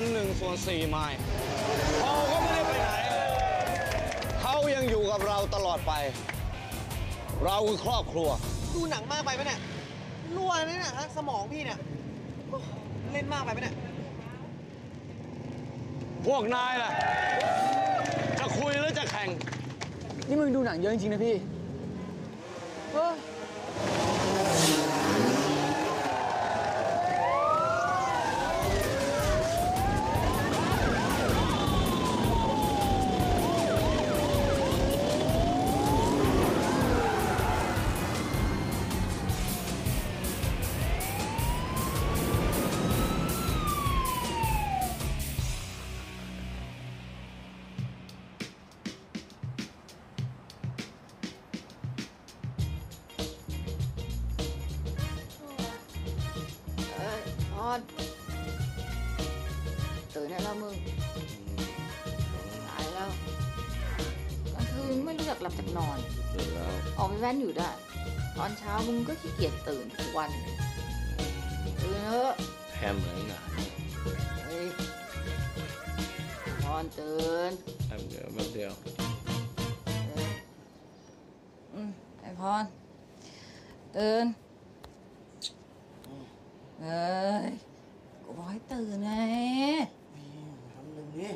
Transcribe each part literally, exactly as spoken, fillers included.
หนึ่งส่วนสี่ไมล์เขาก็ไม่ได้ไปไหนเขายังอยู่กับเราตลอดไปเราคือครอบครัวดูหนังมากไปไหมเนี่ยรั่วนี่นะฮะสมองพี่เนี่ยเล่นมากไปไหมเนี่ยพวกนายล่ะจะคุยหรือจะแข่งนี่มึงดูหนังเยอะจริงๆนะพี่เออตื่นได้แล้วมึงตายแล้วกลางคืนไม่รู้จักหลับจากนอนตื่นแล้วออกไปแว้นอยู่ได้ตอนเช้ามึงก็ขี้เกียจตื่นทุกวันตื่นเถอะแค่เหมือนกันเฮ้ยนอนตื่นแป๊บเดียวแป๊บเดียวอืมไอ้พรตื่นเฮ้ยกูบอกให้ตื่นไงทำหนึ่งนี่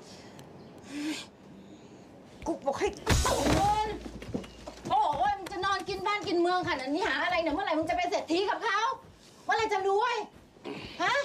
กูบอกให้ตื่นโอ้ยมึงจะนอนกินบ้านกินเมืองขนาดนี้หาอะไรเนี่ยเมื่อไหร่มึงจะเป็นเศรษฐีกับเขาเมื่อไหร่จะรวยฮะ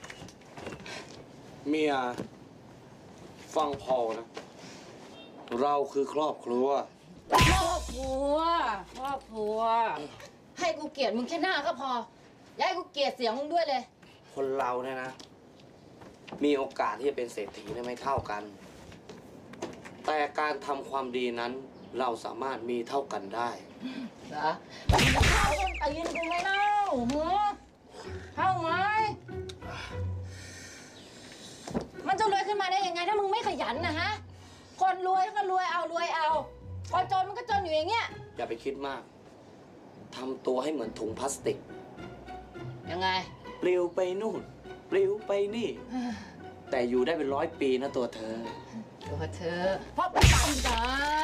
เมียฟังพอนะเราคือครอบครัวครอบครัวครอบครัวให้กูเกลียดมึงแค่หน้าก็พออย่าให้กูเกลียดเสียงมึงด้วยเลยคนเราเนี่ยนะมีโอกาสที่จะเป็นเศรษฐีได้ไม่เท่ากันแต่การทำความดีนั้นเราสามารถมีเท่ากันได้เหรอเข้าต้นตีนกูไหมเล่ามึงเข้าไหมมันจะรวยขึ้นมาได้ยังไงถ้ามึงไม่ขยันนะฮะคนรวยก็รวยเอารวยเอาคนจนมันก็จนอยู่อย่างเงี้ยอย่าไปคิดมากทำตัวให้เหมือนถุงพลาสติกยังไงปลิวไปนู่นปลิวไปนี่แต่อยู่ได้เป็นร้อยปีนะตัวเธอตัวเธอเพราะปังจ้า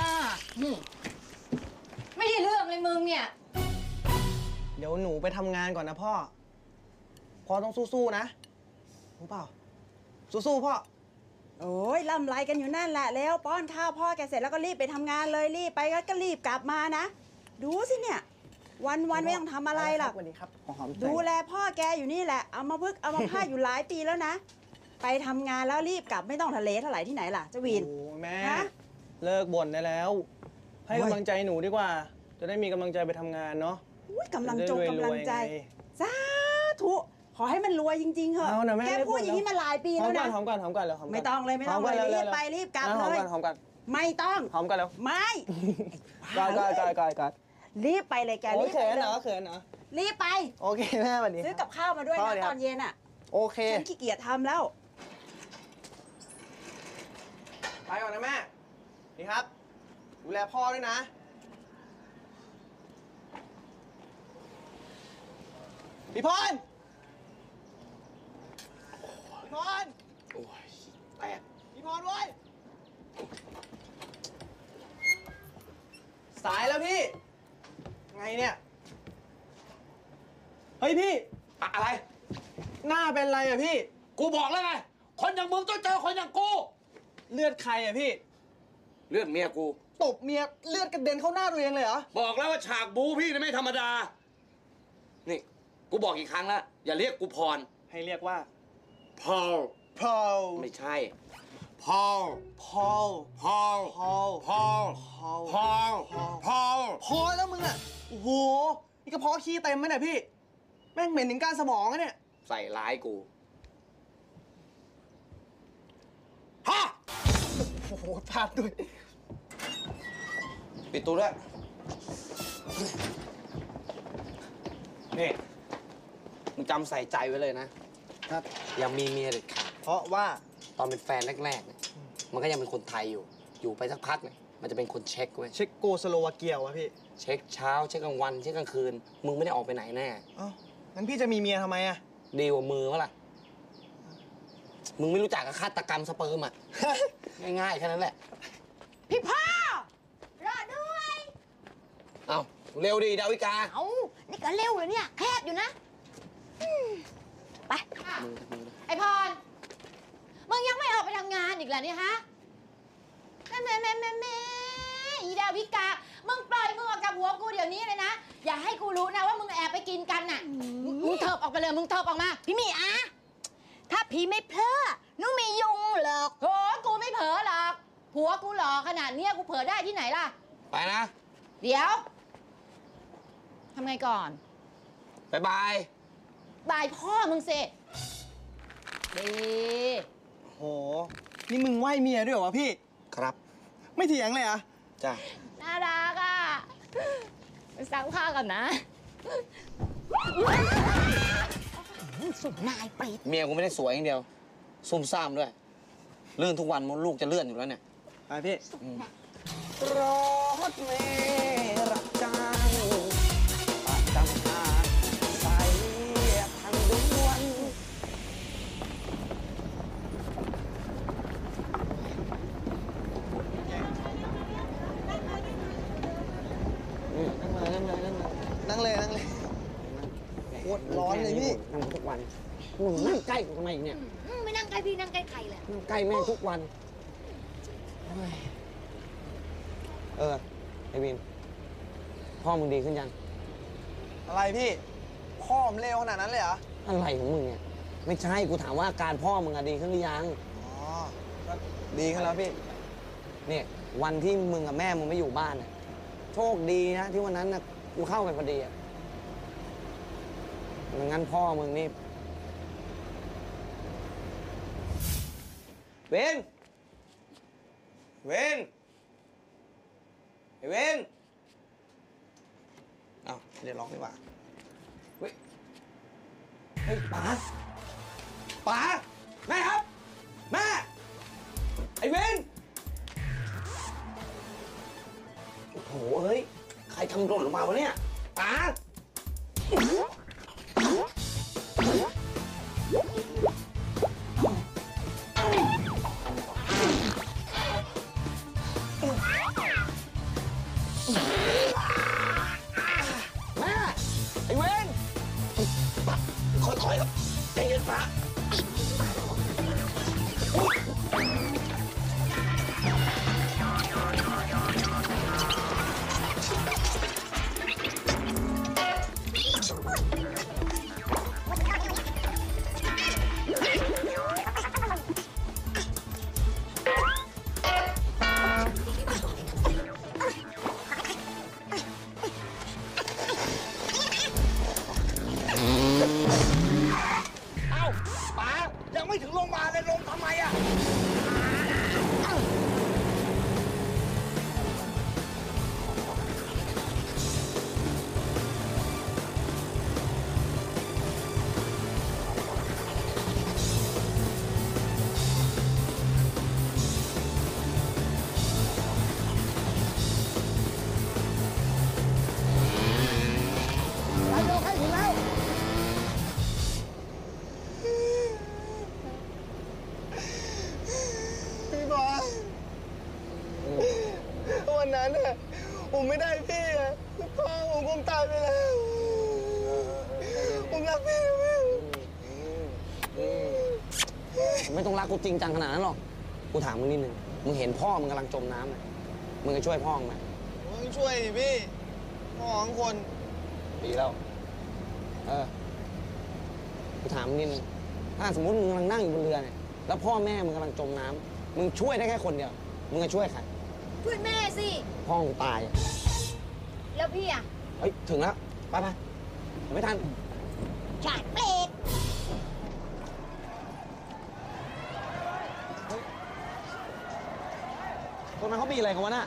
ไม่ได้เรื่องเลยมึงเนี่ยเดี๋ยวหนูไปทำงานก่อนนะพ่อพ่อต้องสู้ๆนะรู้เปล่าสู้ๆพ่อโอ้ยล่ำไรกันอยู่นั่นแหละแล้วป้อนข้าวพ่อแกเสร็จแล้วก็รีบไปทำงานเลยรีบไปก็รีบกลับมานะดูสิเนี่ยวันวันไม่ต้องทำอะไรหรอกดูแลพ่อแกอยู่นี่แหละเอามาพึกเอามาพาดอยู่หลายปีแล้วนะไปทำงานแล้วรีบกลับไม่ต้องทะเลเท่าไหร่ที่ไหนล่ะเจ้าวินโอ้แม่เลิกบ่นได้แล้วให้กำลังใจหนูดีกว่าจะได้มีกำลังใจไปทำงานเนาะกำลังจงกำลังใจสาธุขอให้มันรวยจริงๆเหอะแกพูดอย่างนี้มาหลายปีแล้วนะหอมกันหอมกันแล้วไม่ต้องเลยไม่ต้องเลยรีบไปรีบกลับเลยหอมกันไม่ต้องหอมกันแล้วไม่กายกายกายกายกายรีบไปเลยแกรีบเขินเหรอเขินเหรอรีบไปโอเคแม่วันนี้ซื้อกับข้าวมาด้วยนะตอนเย็นอ่ะโอเคฉันขี้เกียจทำแล้วไปก่อนนะแม่นี่ครับดูแลพ่อด้วยนะพี่พรพี่พรโอ้ยแตกพี่พรเว้ยสายแล้วพี่ไงเนี่ยเฮ้ยพี่อะไรหน้าเป็นไรอะพี่กูบอกแล้วไงคนอย่างมึงต้องเจอคนอย่างกูเลือดใครอะพี่เลือดเมียกูตบเมียเลือดกระเด็นเข้าหน้าตัวเองเลยเหรอบอกแล้วว่าฉากบูพี่นี่ไม่ธรรมดานี่กูบอกอีกครั้งแล้วอย่าเรียกกูพรให้เรียกว่าพอลพอลไม่ใช่พอลพอลพอลพอลพอลพอลพอลพอแล้วมึงอะโอ้โหนี่กระเพาะขี้เต็มไหมเนี่ยพี่แม่งเหม็นถึงก้านสมองอะเนี่ยใส่ร้ายกูฮะโอ้โหพลาดด้วยปิดตู้ด้วยนี่มึงจำใส่ใจไว้เลยนะครับอย่ามีเมียเด็ดขาดเพราะว่าตอนเป็นแฟนแรกๆเนี่ยมันก็ยังเป็นคนไทยอยู่อยู่ไปสักพักเนี่ยมันจะเป็นคนเช็คเว้ยเช็คโกสโลวาเกียวะพี่เช็คเช้าเช็คกลางวันเช็คกลางคืนมึงไม่ได้ออกไปไหนแน่อ๋องั้นพี่จะมีเมียทำไมอะดีกว่ามือวะล่ะมึงไม่รู้จักกับฆาตกรรมสเปิร์มอ่ะ ง่ายๆแค่นั้นแหละพี่พ่อรอด้วยเอาเร็วดีดาวิกาเอานี่ก็เร็วเลยเนี่ย แคบอยู่นะอืมไป ไอพร มึงยังไม่ออกไปทำงานอีกเหรอเนี่ยฮะแม่แม่แม่แม่แม่อีดาวิกา มึงปล่อยมึงออกจากหัวกูเดี๋ยวนี้เลยนะ อย่าให้กูรู้นะว่ามึงแอบไปกินกันน่ะ มึงเถิบออกไปเลย มึงเถิบออกมาพี่หมีอะถ้าพี่ไม่เพลอหนูไม่ยุงหรอกโหกูไม่เผลอหรอก ผัวกูหล่อขนาดเนี้ยกูเผลอได้ที่ไหนล่ะไปนะเดี๋ยว ทำไงก่อนบ๊ายบายบายพ่อมึงสิดีโห นี่มึงไหวเมียด้วยเหรอวะพี่ครับไม่เถียงเลยเหรอะจ้ะน่ารักอ่ะไปซักผ้าก่อนนะสุดนายเป็ดเมียกูไม่ได้สวยอย่างเดียว ซุ่มซ่ามด้วย เลื่อนทุกวันมดลูกจะเลื่อนอยู่แล้วเนี่ยไปพี่รถเมล์รับจ้างประจำทางสายทางด่วนนั่งเลยนั่งเลยนั่งเลยนั่งเลยนั่งเลยโคตรร้อนเลยพี่นั่งทุกวันมึงนั่งใกล้กูทำไมอีกเนี่ยอืมไม่นั่งใกล้พี่นั่งใกล้ใครเลยนั่งใกล้แม่งทุกวัน เออ ไอวิน พ่อมึงดีขึ้นยังอะไรพี่ พ่อผมเลวขนาดนั้นเลยเหรออะไรของมึงเนี่ย ไม่ใช่ กูถามว่าอาการพ่อมึงอะดีขึ้นหรือยังอ๋อ ก็ดีขึ้นแล้วพี่เนี่ยวันที่มึงกับแม่มึงไม่อยู่บ้านน่ะโชคดีนะที่วันนั้นนะกูเข้าไปพอดีอ่ะไม่งั้นพ่อมึงนี่เวนเวนไอ้เวนอ้าวเดี๋ยวร้องดีกว่าเฮ้ยเฮ้ยป๋าป๋าแม่ครับแม่ไอ้เวนโอ้โหเฮ้ย ใครทำหล่นลงมาวะเนี่ยป๋าแม่ ไอ้เวนค่อยๆครับใจเย็นป๋าเอ้าป๋ายังไม่ถึงโรงพยาบาลเลยลงทำไมอ่ะพี่บอลวันนั้นน่ะผมไม่ได้พี่อะพ่อผมคงตายไปแล้ว ผมรักพี่นะพี่ไม่ต้องรักกูจริงจังขนาดนั้นหรอก กูถามมึงนิดนึง มึงเห็นพ่อมึงกำลังจมน้ำไหมมึงจะช่วยพ่อมึงไหมผมต้องช่วยดิพี่พ่อของคนดีแล้ว เออ กูถามมึงนิดนึง ถ้าสมมติมึงกำลังนั่งอยู่บนเรือเนี่ย แล้วพ่อแม่มึงกำลังจมน้ำมึงช่วยได้แค่คนเดียว มึงจะช่วยใครช่วยแม่สิพ่อมึงตายอะแล้วพี่อะเฮ้ย ถึงแล้ว ไปไปไม่ทันฉาดเป็ดตรงนั้นเขามีอะไรกันวะน่ะ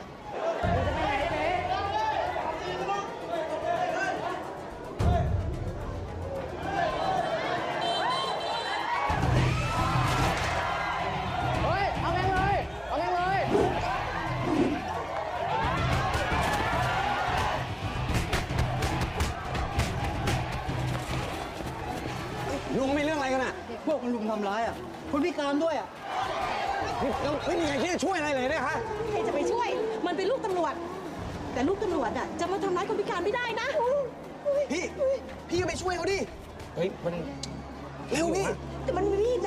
ลุงมีเรื่องอะไรกันอ่ะพวกมันลุมทำร้ายอ่ะคนพิการด้วยอ่ะนี่แล้วไม่มีใครที่จะช่วยอะไรเลยเนี่ยฮะใครจะไปช่วย มันเป็นลูกตำรวจ แต่ลูกตำรวจอ่ะจะมาทำร้ายคนพิการไม่ได้นะพี่ พี่ก็ไปช่วยเขาดิเฮ้ย มันเร็วพี่แต่มันมีมีดนะ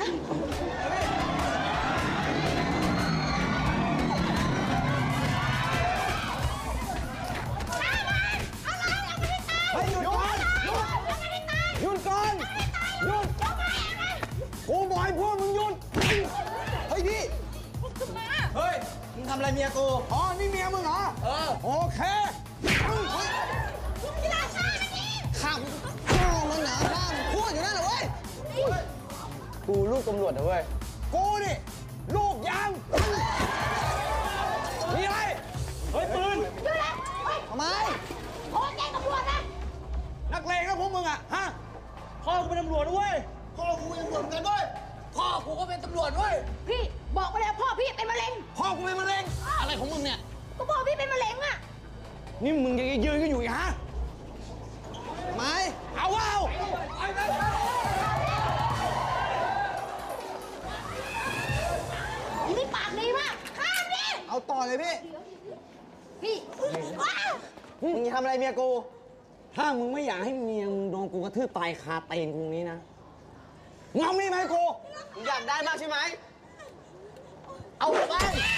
เฮ้ยหยุดก่อนหยุดก่อนหยุดกูบอกให้พวกมึงหยุดเฮ้ยพี่ เฮ้ย มึงทำอะไรเมียกูอ๋อ นี่เมียมึงเหรอเออโอเคข้ามข้ามมันหนาข้ามพูดอยู่นั่นเหรอเว้ยกูลูกตำรวจนะเว้ย กูนี่ ลูกยางมีอะไร เฮ้ย ปืนทำไมนักเลงนะพวกมึงอะฮะพ่อกูเป็นตำรวจด้วย พ่อกูเป็นตำรวจเหมือนกันด้วย พ่อกูก็เป็นตำรวจด้วยพี่บอกไปแล้วพ่อพี่เป็นมะเร็งพ่อกูเป็นมะเร็ง อะไรของมึงเนี่ยก็พ่อพี่เป็นมะเร็งอะนี่มึงยังยืนกันอยู่อีกฮะไม่เอาเอาอีนี่ปากดีมากข้ามดิเอาต่อเลยพี่พี่ว้าวมึงจะทำอะไรเมียกูถ้ามึงไม่อยากให้เมียมึงโดนกูกระทืบตายคาเตียงกูนี้นะมึงเอามีดมาให้กูมึงอยากได้มากใช่ไหม เอาไป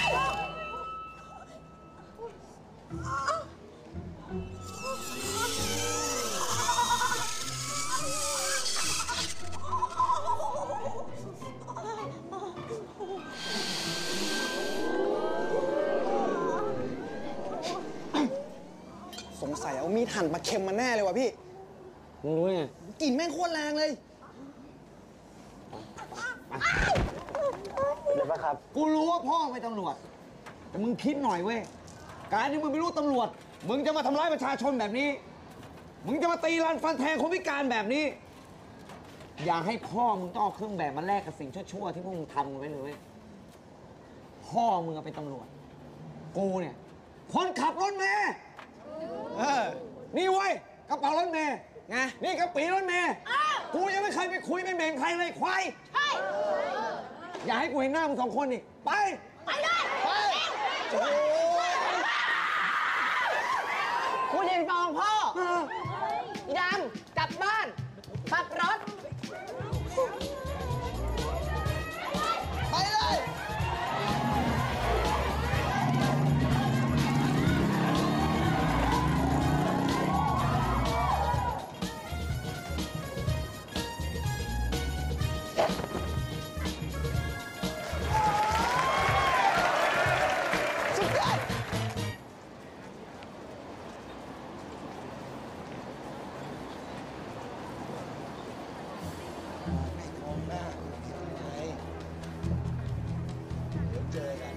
สงสัยเอามีดหั่นปลาเค็มมาแน่เลยว่ะพี่มึงรู้ไงกลิ่นแม่งโคตรแรงเลย เดี๋ยวป่ะครับกูรู้ว่าพ่อเป็นตำรวจ แต่มึงคิดหน่อยเว้ย การที่มึงเป็นลูกตำรวจ มึงจะมาทำร้ายประชาชนแบบนี้ มึงจะมาตีรันฟันแทงคนพิการแบบนี้ อย่าให้พ่อมึงต้องเอาเครื่องแบบมาแลกกับสิ่งชั่วๆที่พวกมึงทำกันไว้เลยเว้ยพ่อมึงเป็นตำรวจ กูเนี่ย คนขับรถเมล์เออนี่เว้ยกระเป๋ารถเมล์ไงนี่กระปีรถเมล์กูยังไม่เคยไปคุยไปเบ่งใครเลยควายใช่อย่าให้กูเห็นหน้ามึงสองคนอีกไปไปเลยไปโอ้ยคุณเห็นฟองพ่ออีดำกลับบ้านขับรถไปเลย สุดยอด มองหน้าไงเดี๋ยวเจอกัน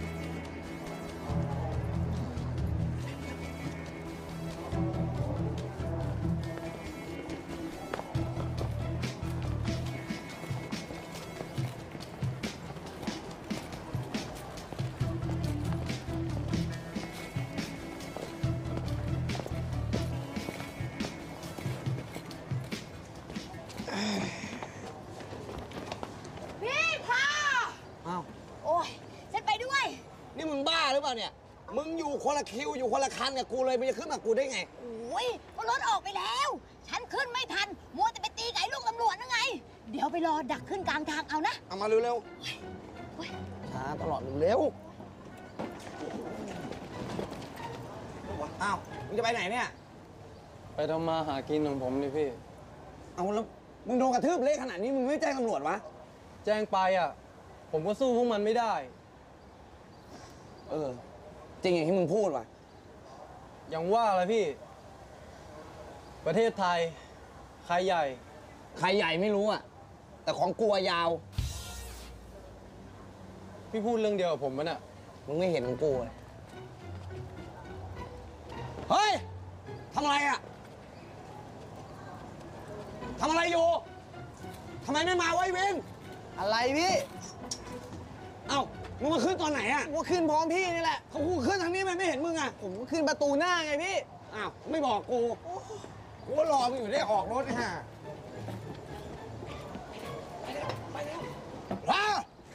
พี่พาอ้าวโอ้ยฉันไปด้วยนี่มึงบ้าหรือเปล่าเนี่ย มึงอยู่คนละคิวอยู่คนละคันกับกูเลยมึงจะขึ้นมากูได้ไงโอ้ยก็รถออกไปแล้ว ฉันขึ้นไม่ทัน มัวแต่ไปตีไก่ลูกตำรวจนั่นไง เดี๋ยวไปรอดักขึ้นกลางทางเอานะเอามาเร็วๆช้าตลอดเร็วอ้าว มึงจะไปไหนเนี่ยไปทำมาหากินของผมนี่พี่เอาแล้ว มึงโดนกระทืบเละขนาดนี้มึงไม่แจ้งตำรวจวะแจ้งไปอ่ะ ผมก็สู้พวกมันไม่ได้เออ จริงอย่างที่มึงพูดว่ะอย่างว่าละพี่ ประเทศไทย ใครใหญ่ใครใหญ่ไม่รู้อ่ะ แต่ของกลัวยาวพี่พูดเรื่องเดียวกับผมมันอ่ะมึงไม่เห็นของกูเลย เฮ้ย ทำอะไรอ่ะ ทำอะไรอยู่ ทำไมไม่มาไว้เวนอะไรพี่เอ้า มึงมาขึ้นตอนไหนอ่ะกูก็ขึ้นพร้อมพี่นี่แหละเขากูขึ้นทางนี้มันไม่เห็นมึงอ่ะผมก็ขึ้นประตูหน้าไงพี่อ้าว ไม่บอกกู กูก็รอมึงอยู่ได้ออกรถฮะไปแล้วไปแล้ว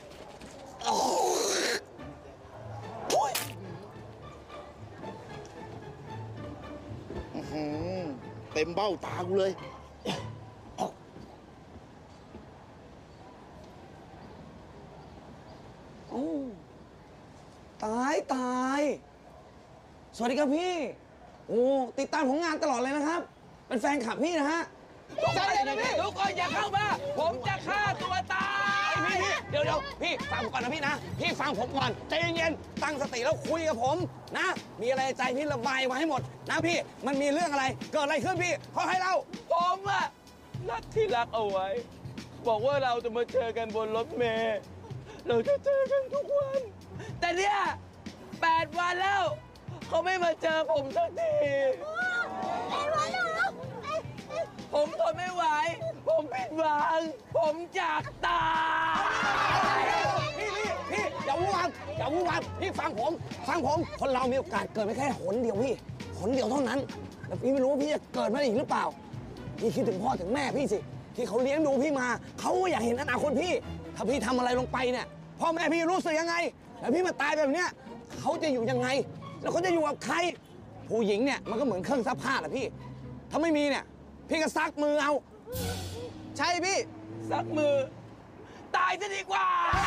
อื้อหือเต็มเบ้าตากูเลยโอ้ตายตาย สวัสดีครับพี่ โอ้ติดตามผลงานตลอดเลยนะครับ เป็นแฟนคลับพี่นะฮะใช่เลยพี่ทุกคนอย่าเข้ามา ผมจะฆ่าตัวตายพี่พี่เดี๋ยวเดี๋ยวพี่ฟังผมก่อนนะพี่นะ พี่ฟังผมก่อนใจเย็นๆตั้งสติแล้วคุยกับผมนะ มีอะไรใจพี่ระบายมาให้หมดนะพี่ มันมีเรื่องอะไร เกิดอะไรขึ้นพี่ขอให้เราผมอะนัดที่รักเอาไว้ บอกว่าเราจะมาเจอกันบนรถเมล์เราจะเจอกันทุกวัน แต่เนี่ยแปดวันแล้วเขาไม่มาเจอผมสักทีผมทนไม่ไหว ผมผิดหวัง ผมจากตายพี่พี่พี่อย่าวู่วามอย่าวู่วามพี่ฟังผม ฟังผม คนเรามีโอกาสเกิดไม่แค่หนเดียวพี่หนเดียวเท่านั้นแต่พี่ไม่รู้ว่าพี่จะเกิดมาอีกหรือเปล่า พี่คิดถึงพ่อถึงแม่พี่สิ ที่เขาเลี้ยงดูพี่มา เขาก็อยากเห็นอนาคตพี่ ถ้าพี่ทำอะไรลงไปเนี่ย พ่อแม่พี่รู้สึกยังไง แล้วพี่มาตายแบบเนี้ยเขาจะอยู่ยังไง แล้วเขาจะอยู่กับใคร ผู้หญิงเนี่ยมันก็เหมือนเครื่องซักผ้าแหละพี่ ถ้าไม่มีเนี่ย พี่ก็ซักมือเอาใช่พี่สักมือ ตายจะดีกว่า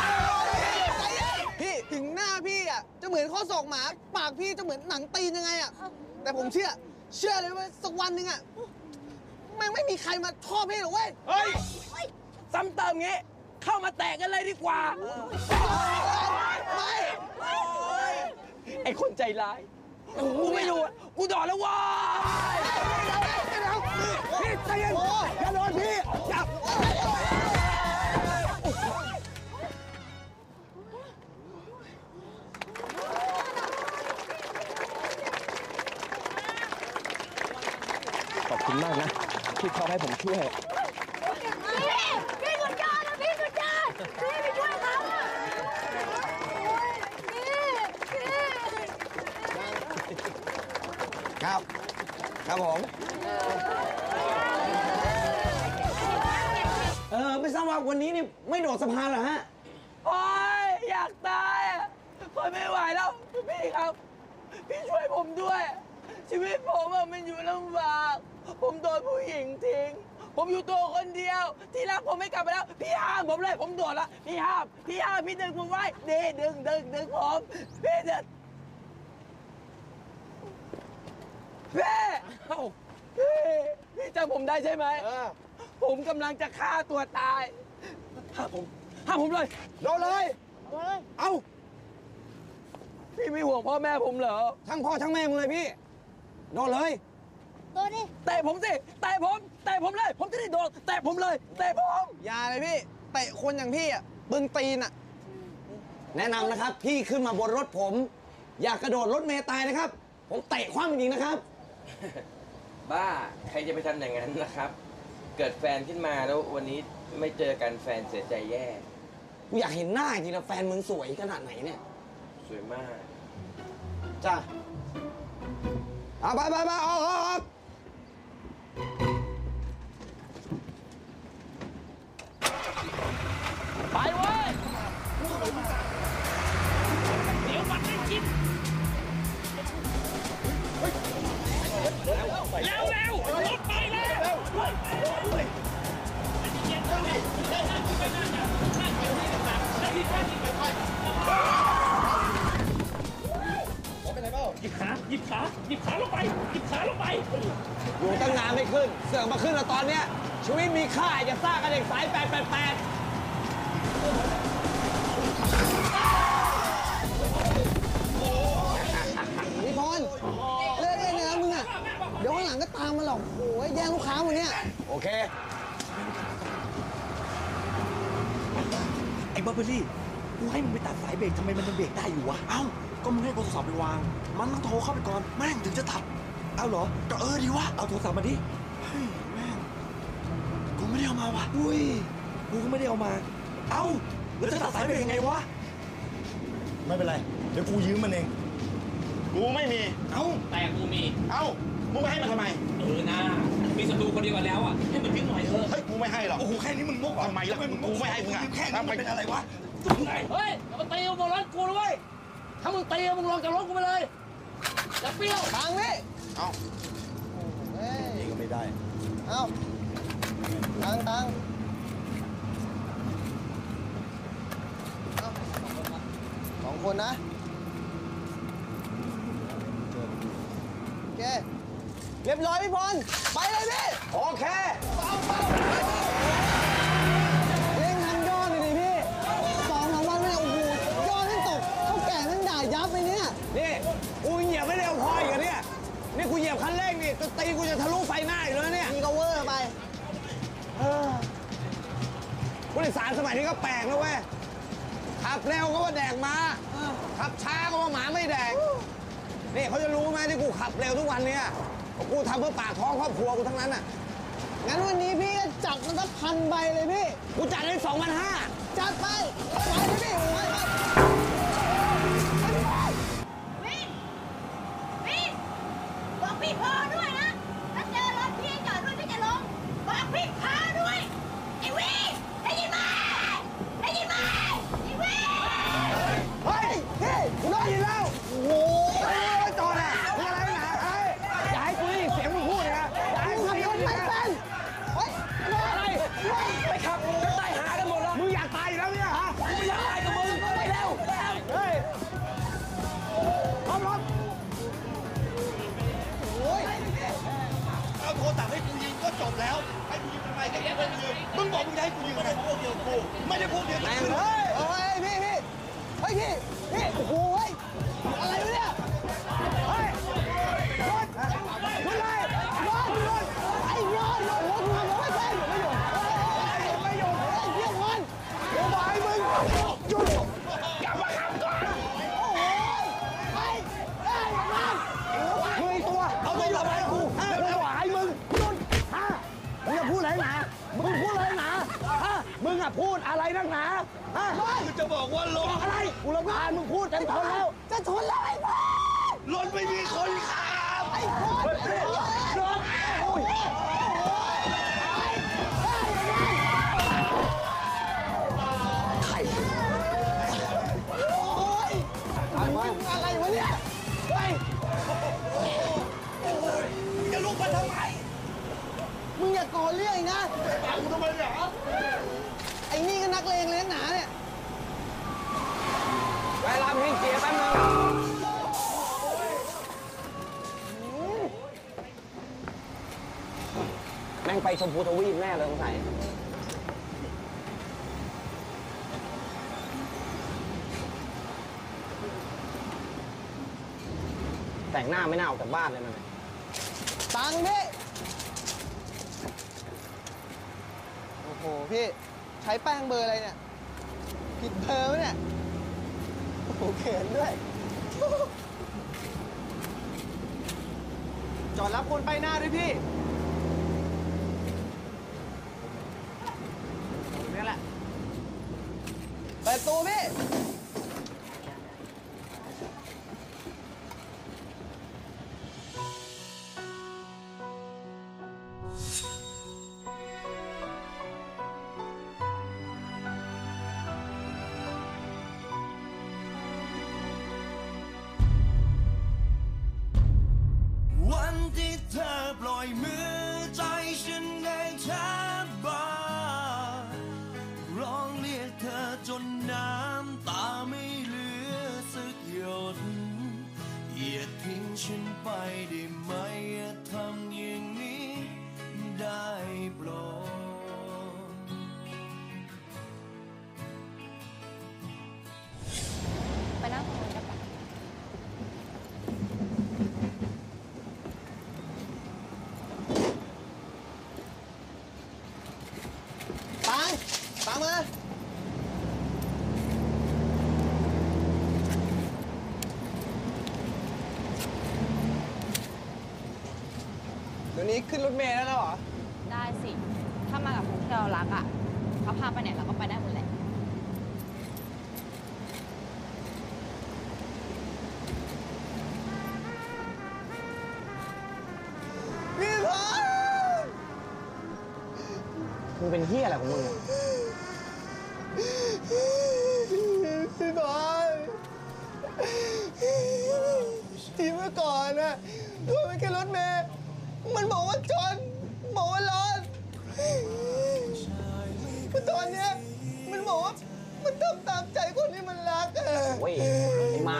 พี่ถึงหน้าพี่อ่ะจะเหมือนข้อศอกหมา ปากพี่จะเหมือนหนังตีนยังไงอ่ะ แต่ผมเชื่อ เชื่อเลยว่าสักวันหนึ่งอ่ะแม่งไม่มีใครมาชอบพี่หรอกเว้ยเฮ้ย ซ้ำเติมงี้ เข้ามาแตกกันเลยดีกว่าไม่ไอ้คนใจร้าย กูไม่รู้อะกูดอดแล้วว้ายพี่ใจเย็นอย่าโดนพี่อย่าขอบคุณมากนะ ที่เขาให้ผมช่วยพี่สุดยอดนะพี่สุดยอดพี่ไปช่วยเขาอะพี่พี่ครับ ครับผม เออไม่ทราบว่าวันนี้นี่ไม่โดดสะพานเหรอฮะโอ๊ยอยากตายอะทนไม่ไหวแล้ว พี่ครับ พี่ช่วยผมด้วย ชีวิตผมอะมันอยู่ลำบาก ผมโดนผู้หญิงทิ้ง ผมอยู่ตัวคนเดียว ที่รักผมไม่กลับไปแล้ว พี่ห้ามผมเลย ผมโดดละ พี่ห้าม พี่ห้าม พี่ดึงผมไว้ดีดึงดึงดึงผม พี่ดึงพี่เอ้าพี่พี่จำผมได้ใช่ไหม ผมกำลังจะฆ่าตัวตาย ห้ามผม ห้ามผมเลยโดนเลย เอาพี่ไม่ห่วงพ่อแม่ผมเหรอทั้งพ่อทั้งแม่มึงเลยพี่ โดนเลยตัวนี้เตะผมสิเตะผมเตะผมเลย ผมจะได้โดนเตะผมเลยเตะผมอย่าเลยพี่ เตะคนอย่างพี่อ่ะบึงตีนอ่ะแนะนำนะครับ พี่ขึ้นมาบนรถผม อยากกระโดดรถเมล์ตายนะครับ ผมเตะคว่ำจริงๆนะครับบ้า ใครจะไปทำอย่างนั้นนะครับ เกิดแฟนขึ้นมาแล้ววันนี้ไม่เจอกันแฟนเสียใจแย่กูอยากเห็นหน้าจริงนะแฟนมึงสวยขนาดไหนเนี่ยสวยมากจ้าเอาไปไปไปออกออกออกไปเว้ยเดี๋ยวมันได้กินแล้วแล้วรถไปแล้วหยิบขาหยิบขาหยิบขาลงไปหยิบขาลงไปอยู่ตั้งนานไม่ขึ้น เสือกมาขึ้นแล้วตอนเนี้ยชีวิตมีค่าอย่าซ่ากันเด็กสายแปดแปดแปดนิพนธ์เลิกเล่นเลยนะมึงอ่ะ เดี๋ยวข้างหลังก็ตามมาหรอกโอ้ยแย่งลูกค้าหมดเนี่ยโอเคไอ้เบอร์เบอรี่กูให้มึงไปตัดสายเบรกทำไมมันยังเบรกได้อยู่วะ เอ้า ก็มึงให้โทรศัพท์ไปวาง มันต้องโทรเข้าไปก่อน แม่งถึงจะตัด เอาเหรอ ก็เออดีวะ เอาโทรศัพท์มาดิ เฮ้ยแม่ง กูไม่ได้เอามาวะอุ้ย กูก็ไม่ได้เอามา เอ้า แล้วจะตัดสายเบรกยังไงวะไม่เป็นไร เดี๋ยวกูยืมมันเอง กูไม่มี เอ้าแต่กูมีเอ้า มึงไม่ให้มันทำไมเออนะมีศัตรูคนเดียวกันแล้วอ่ะให้มันทิ้งหน่อยเถอะเฮ้ย กูไม่ให้หรอกโอ้โห แค่นี้มึงงกทำไมล่ะมึงกูไม่ให้มึงอะแค่นี้มันเป็นอะไรวะเฮ้ยอย่ามาตีกูบนรถกูด้วยถ้ามึงตีมึงลงจากรถกูไปเลยอย่าเปรี้ยวตังค์พี่เอาเฮ้ยนี่ก็ไม่ได้เอาตังค์ตังค์เอาสองคนนะ โอเค เรียบร้อยพี่พร ไปเลยพี่โอเคเร่งทำยอดเลยดิพี่สองสามวันไม่โอ้โหยอดไม่ตกเท่าแก่นั่นด่ายับไปเนี่ยนี่กูเหยียบไม่เร็วพออีกเหรอเนี่ย นี่กูเหยียบคันเร่งนี่จะตีกูจะทะลุไฟหน้าอยู่แล้วเนี่ยนี่ก็เวอร์ไปผู้โดยสารสมัยนี้ก็แปลกนะเว้ย ขับเร็วก็ว่าแดกมาขับช้าก็ว่าหมาไม่แดก นี่เขาจะรู้ไหมที่กูขับเร็วทุกวันเนี่ยกูทำเพื่อปากท้องครอบครัวกูทั้งนั้นอ่ะงั้นวันนี้พี่ก็จัดมันสักพันใบเลยพี่กูจัดให้สองพันห้าจัดไป ไปเลยพี่โอ้ยครับวินวินบอกพี่พอด้วยนะ ถ้าเจอรถพี่จอดด้วยพี่จะลง บอกพี่พอด้วย ไอ้วินได้ยินไหมได้ยินไหมไอ้วินเฮ้ยพี่กูได้ยินแล้ว โอ้โหจอดอะมึงอะไรหนาเฮ้ยอย่าให้กูได้ยินเสียงมึงพูดนะอย่าให้กูได้ยินเสียงมึงพูดนะอะไรไปขับตายหากันหมดแล้วมึงอยากตายอยู่แล้วเนี่ยฮะกูอยากตายกับมึงไปเร็วเฮ้ยพร้อมพร้อมเอาโทรศัพท์ให้กูยิงก็จบแล้ว ให้กูยิงทำไมก็แค่ให้กูยิงมึงบอกมึงจะให้กูยิงอะไรพวกเดียวกูไม่ได้พวกเดียวกันเฮ้ยเฮ้ยพี่พี่เฮ้ยพี่พี่โอ้โหเฮ้ยอะไรวะเนี่ยเฮ้ยรถคุณเลยรถรถไอ้ยอดโอ้โหมึงทำไม่เป็นไม่หยุดไม่หยุดไอ้เพี้ยคนกูบอกให้มึงหยุดกลับมาขับก่อนโอ้โหไอ้ไอ้นั่นมึงตัวเอาตัวระบายกูฮะกูบอกให้มึงหยุดฮะมึงจะพูดอะไรหนามึงพูดอะไรหนาฮะมึงอะพูดอะไรนักหนาฮะคือจะบอกว่าลบงอกอะไรกูรำคาญมึงพูดเต็มทนแล้วจะชนแล้วไอ้บ้ารถไม่มีคนขับไอ้คนรถโอ้ยโอ้ยอะไรวะเนี่ยไปมึงจะลุกมาทำไมมึงอย่าก่อเรื่องอีกนะปากกูทำไมเนี่ยไอ้นี่ก็นักเลงเลยนักหนาเนี่ยไปรับให้เกียร์แป๊บนึงแม่งไปชมพูทวีปแน่เลยสงสัยแต่งหน้าไม่น่าออกจากบ้านเลยมันตังค์พี่ โอ้โหพี่ ใช้แป้งเบอร์อะไรเนี่ย ผิดเบอร์ไหมเนี่ย โอ้โหเขินด้วย จอดรับคนไปหน้าด้วยพี่นี่แหละเปิดตัวพี่วันที่เธอปล่อยมือใจฉันได้แทบบ้าร้องเรียกเธอจนน้ำตาไม่เหลือสักหยดอย่าทิ้งฉันไปได้ไหมอย่าทำอย่างนี้ได้โปรดไปนั่งตรงนู้นกันปะตังค์ตังค์มา เดี๋ยวนี้ขึ้นรถเมล์ได้แล้วเหรอได้สิ ถ้ามากับคนที่เรารักอ่ะเขาพาไปไหนเราก็ไปได้หมดแหละพี่พรมึงเป็นเฮียอะไรของมึงอะพี่มื่อก่อนนะตัวมันแค่รถเมล์มันบอกว่าจนบอกว่าร้อนตอนเนี้ยมันบอกว่ามันทำตามใจคนที่มันรักอะโอ้ยไอ้หมา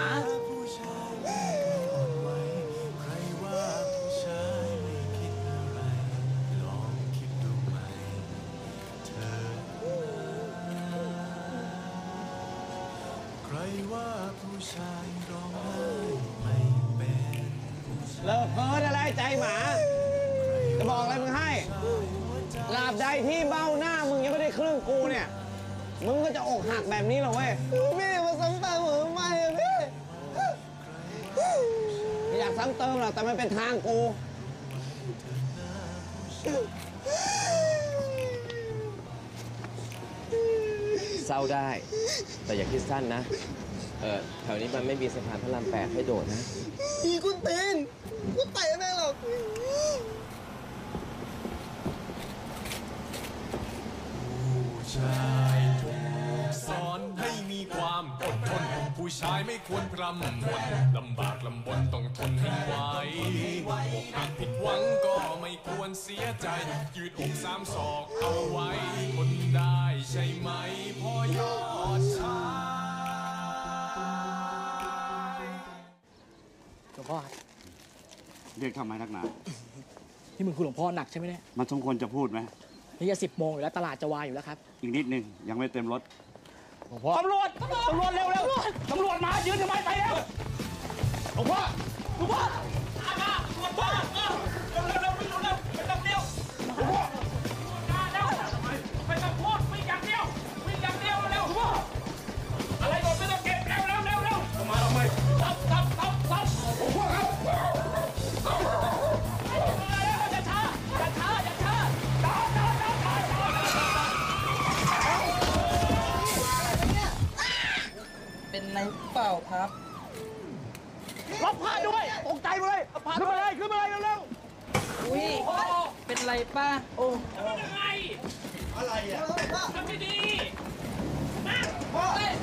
เลิกเพ้อได้แล้วใจหมา จะบอกอะไรมึงให้ลาบใดที่เบ้าหน้ามึงยังไม่ได้ครึ่งกูเนี่ย มึงก็จะอกหักแบบนี้เหรอเว้ยพี่มาซ้ำเติมผมทำไมอะพี่ไม่อยากซ้ำเติมหรอกแต่มันเป็นทางกูเศร้าได้ แต่อย่าคิดสั้นนะ เออแถวนี้มันไม่มีสะพานพระรามแปดให้โดดนะอีคุณตีนกูเตะแม่งหรอกสอนให้มีความอดทน ผู้ชายไม่ควรพรำพนลำบากลำบนต้องทนให้ไหวอกหักผิดหวังก็ไม่ควรเสียใจ ยืดอกสามศอกเอาไว้ทนได้ใช่ไหมพ่อยอดชายหลวงพ่อครับเรียกทำไมนักหนาที่มึงคุณหลวงพ่อหนักใช่ไหมเนี่ยมันสมควรจะพูดไหมนี่จะสิบโมงอยู่แล้วตลาดจะวายอยู่แล้วครับอีกนิดนึงยังไม่เต็มรถหลวงพ่อตำรวจตำรวจเร็วเร็วตำรวจมายืนทำไมไปแล้วหลวงพ่อหลวงพ่ออามาหลวงพ่อเร็วเร็วเร็วไม่รู้เร็วไม่ต้องเดียวหลวงพ่อมาเร็วไม่ต้องพูดวิ่งอย่างเดียววิ่งอย่างเดียวเร็วหลวงพ่ออะไรโดนไม่ต้องเก็บเร็วเร็วเร็วเร็วมาทำไมตับตับตับตับหลวงพ่อครับอย่าช้าอย่าช้าอย่าช้าจอดจอดจอดจอดจอดเป็นไรเปล่าครับล็อกผ้าด้วยตกใจหมดเลยเอาผ้าขึ้นมาเลยขึ้นมาเลยเร็วอุ้ยเป็นไรป้าโอ้ๆทำยังไงอะไรอ่ะทำไม่ดีมาพ่อเฮ้ย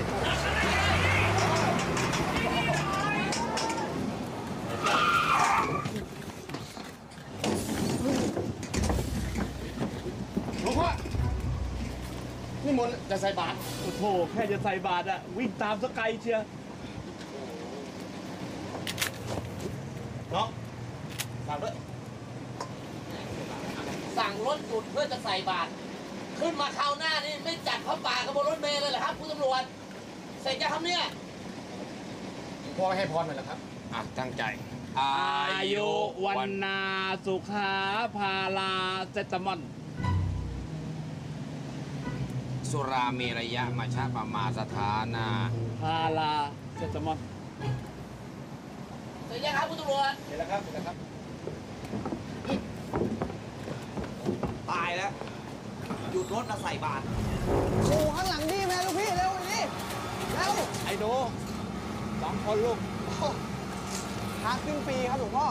หลวงพ่อนี่มนต์จะใส่บาตรโอ้โหแค่จะใส่บาตรอะวิ่งตามสกายเชียร์น้องฝากด้วยสั่งรถหยุดเพื่อจะใส่บาตรขึ้นมาคราวหน้านี่ไม่จัดพระป่ากับบนรถเมล์เลยเหรอครับคุณตำรวจเสร็จจะทำเนี่ยพ่อให้พรหน่อยแล้วครับอ่ะ ตั้งใจอายุวันนาสุขาพาลาเซตามอนสุราเมรยะมาชาปมาสถานาพาลาเซตามอนเสร็จยังครับคุณตำรวจเห็นแล้วครับเห็นแล้วครับตายแล้ว หยุดรถมาใส่บาตรโอ้ข้างหลังดีแม่ลูกพี่เร็วนี่เร็วไอ้โดสองคนลูกหาสิ้นปีครับหลวงพ่อ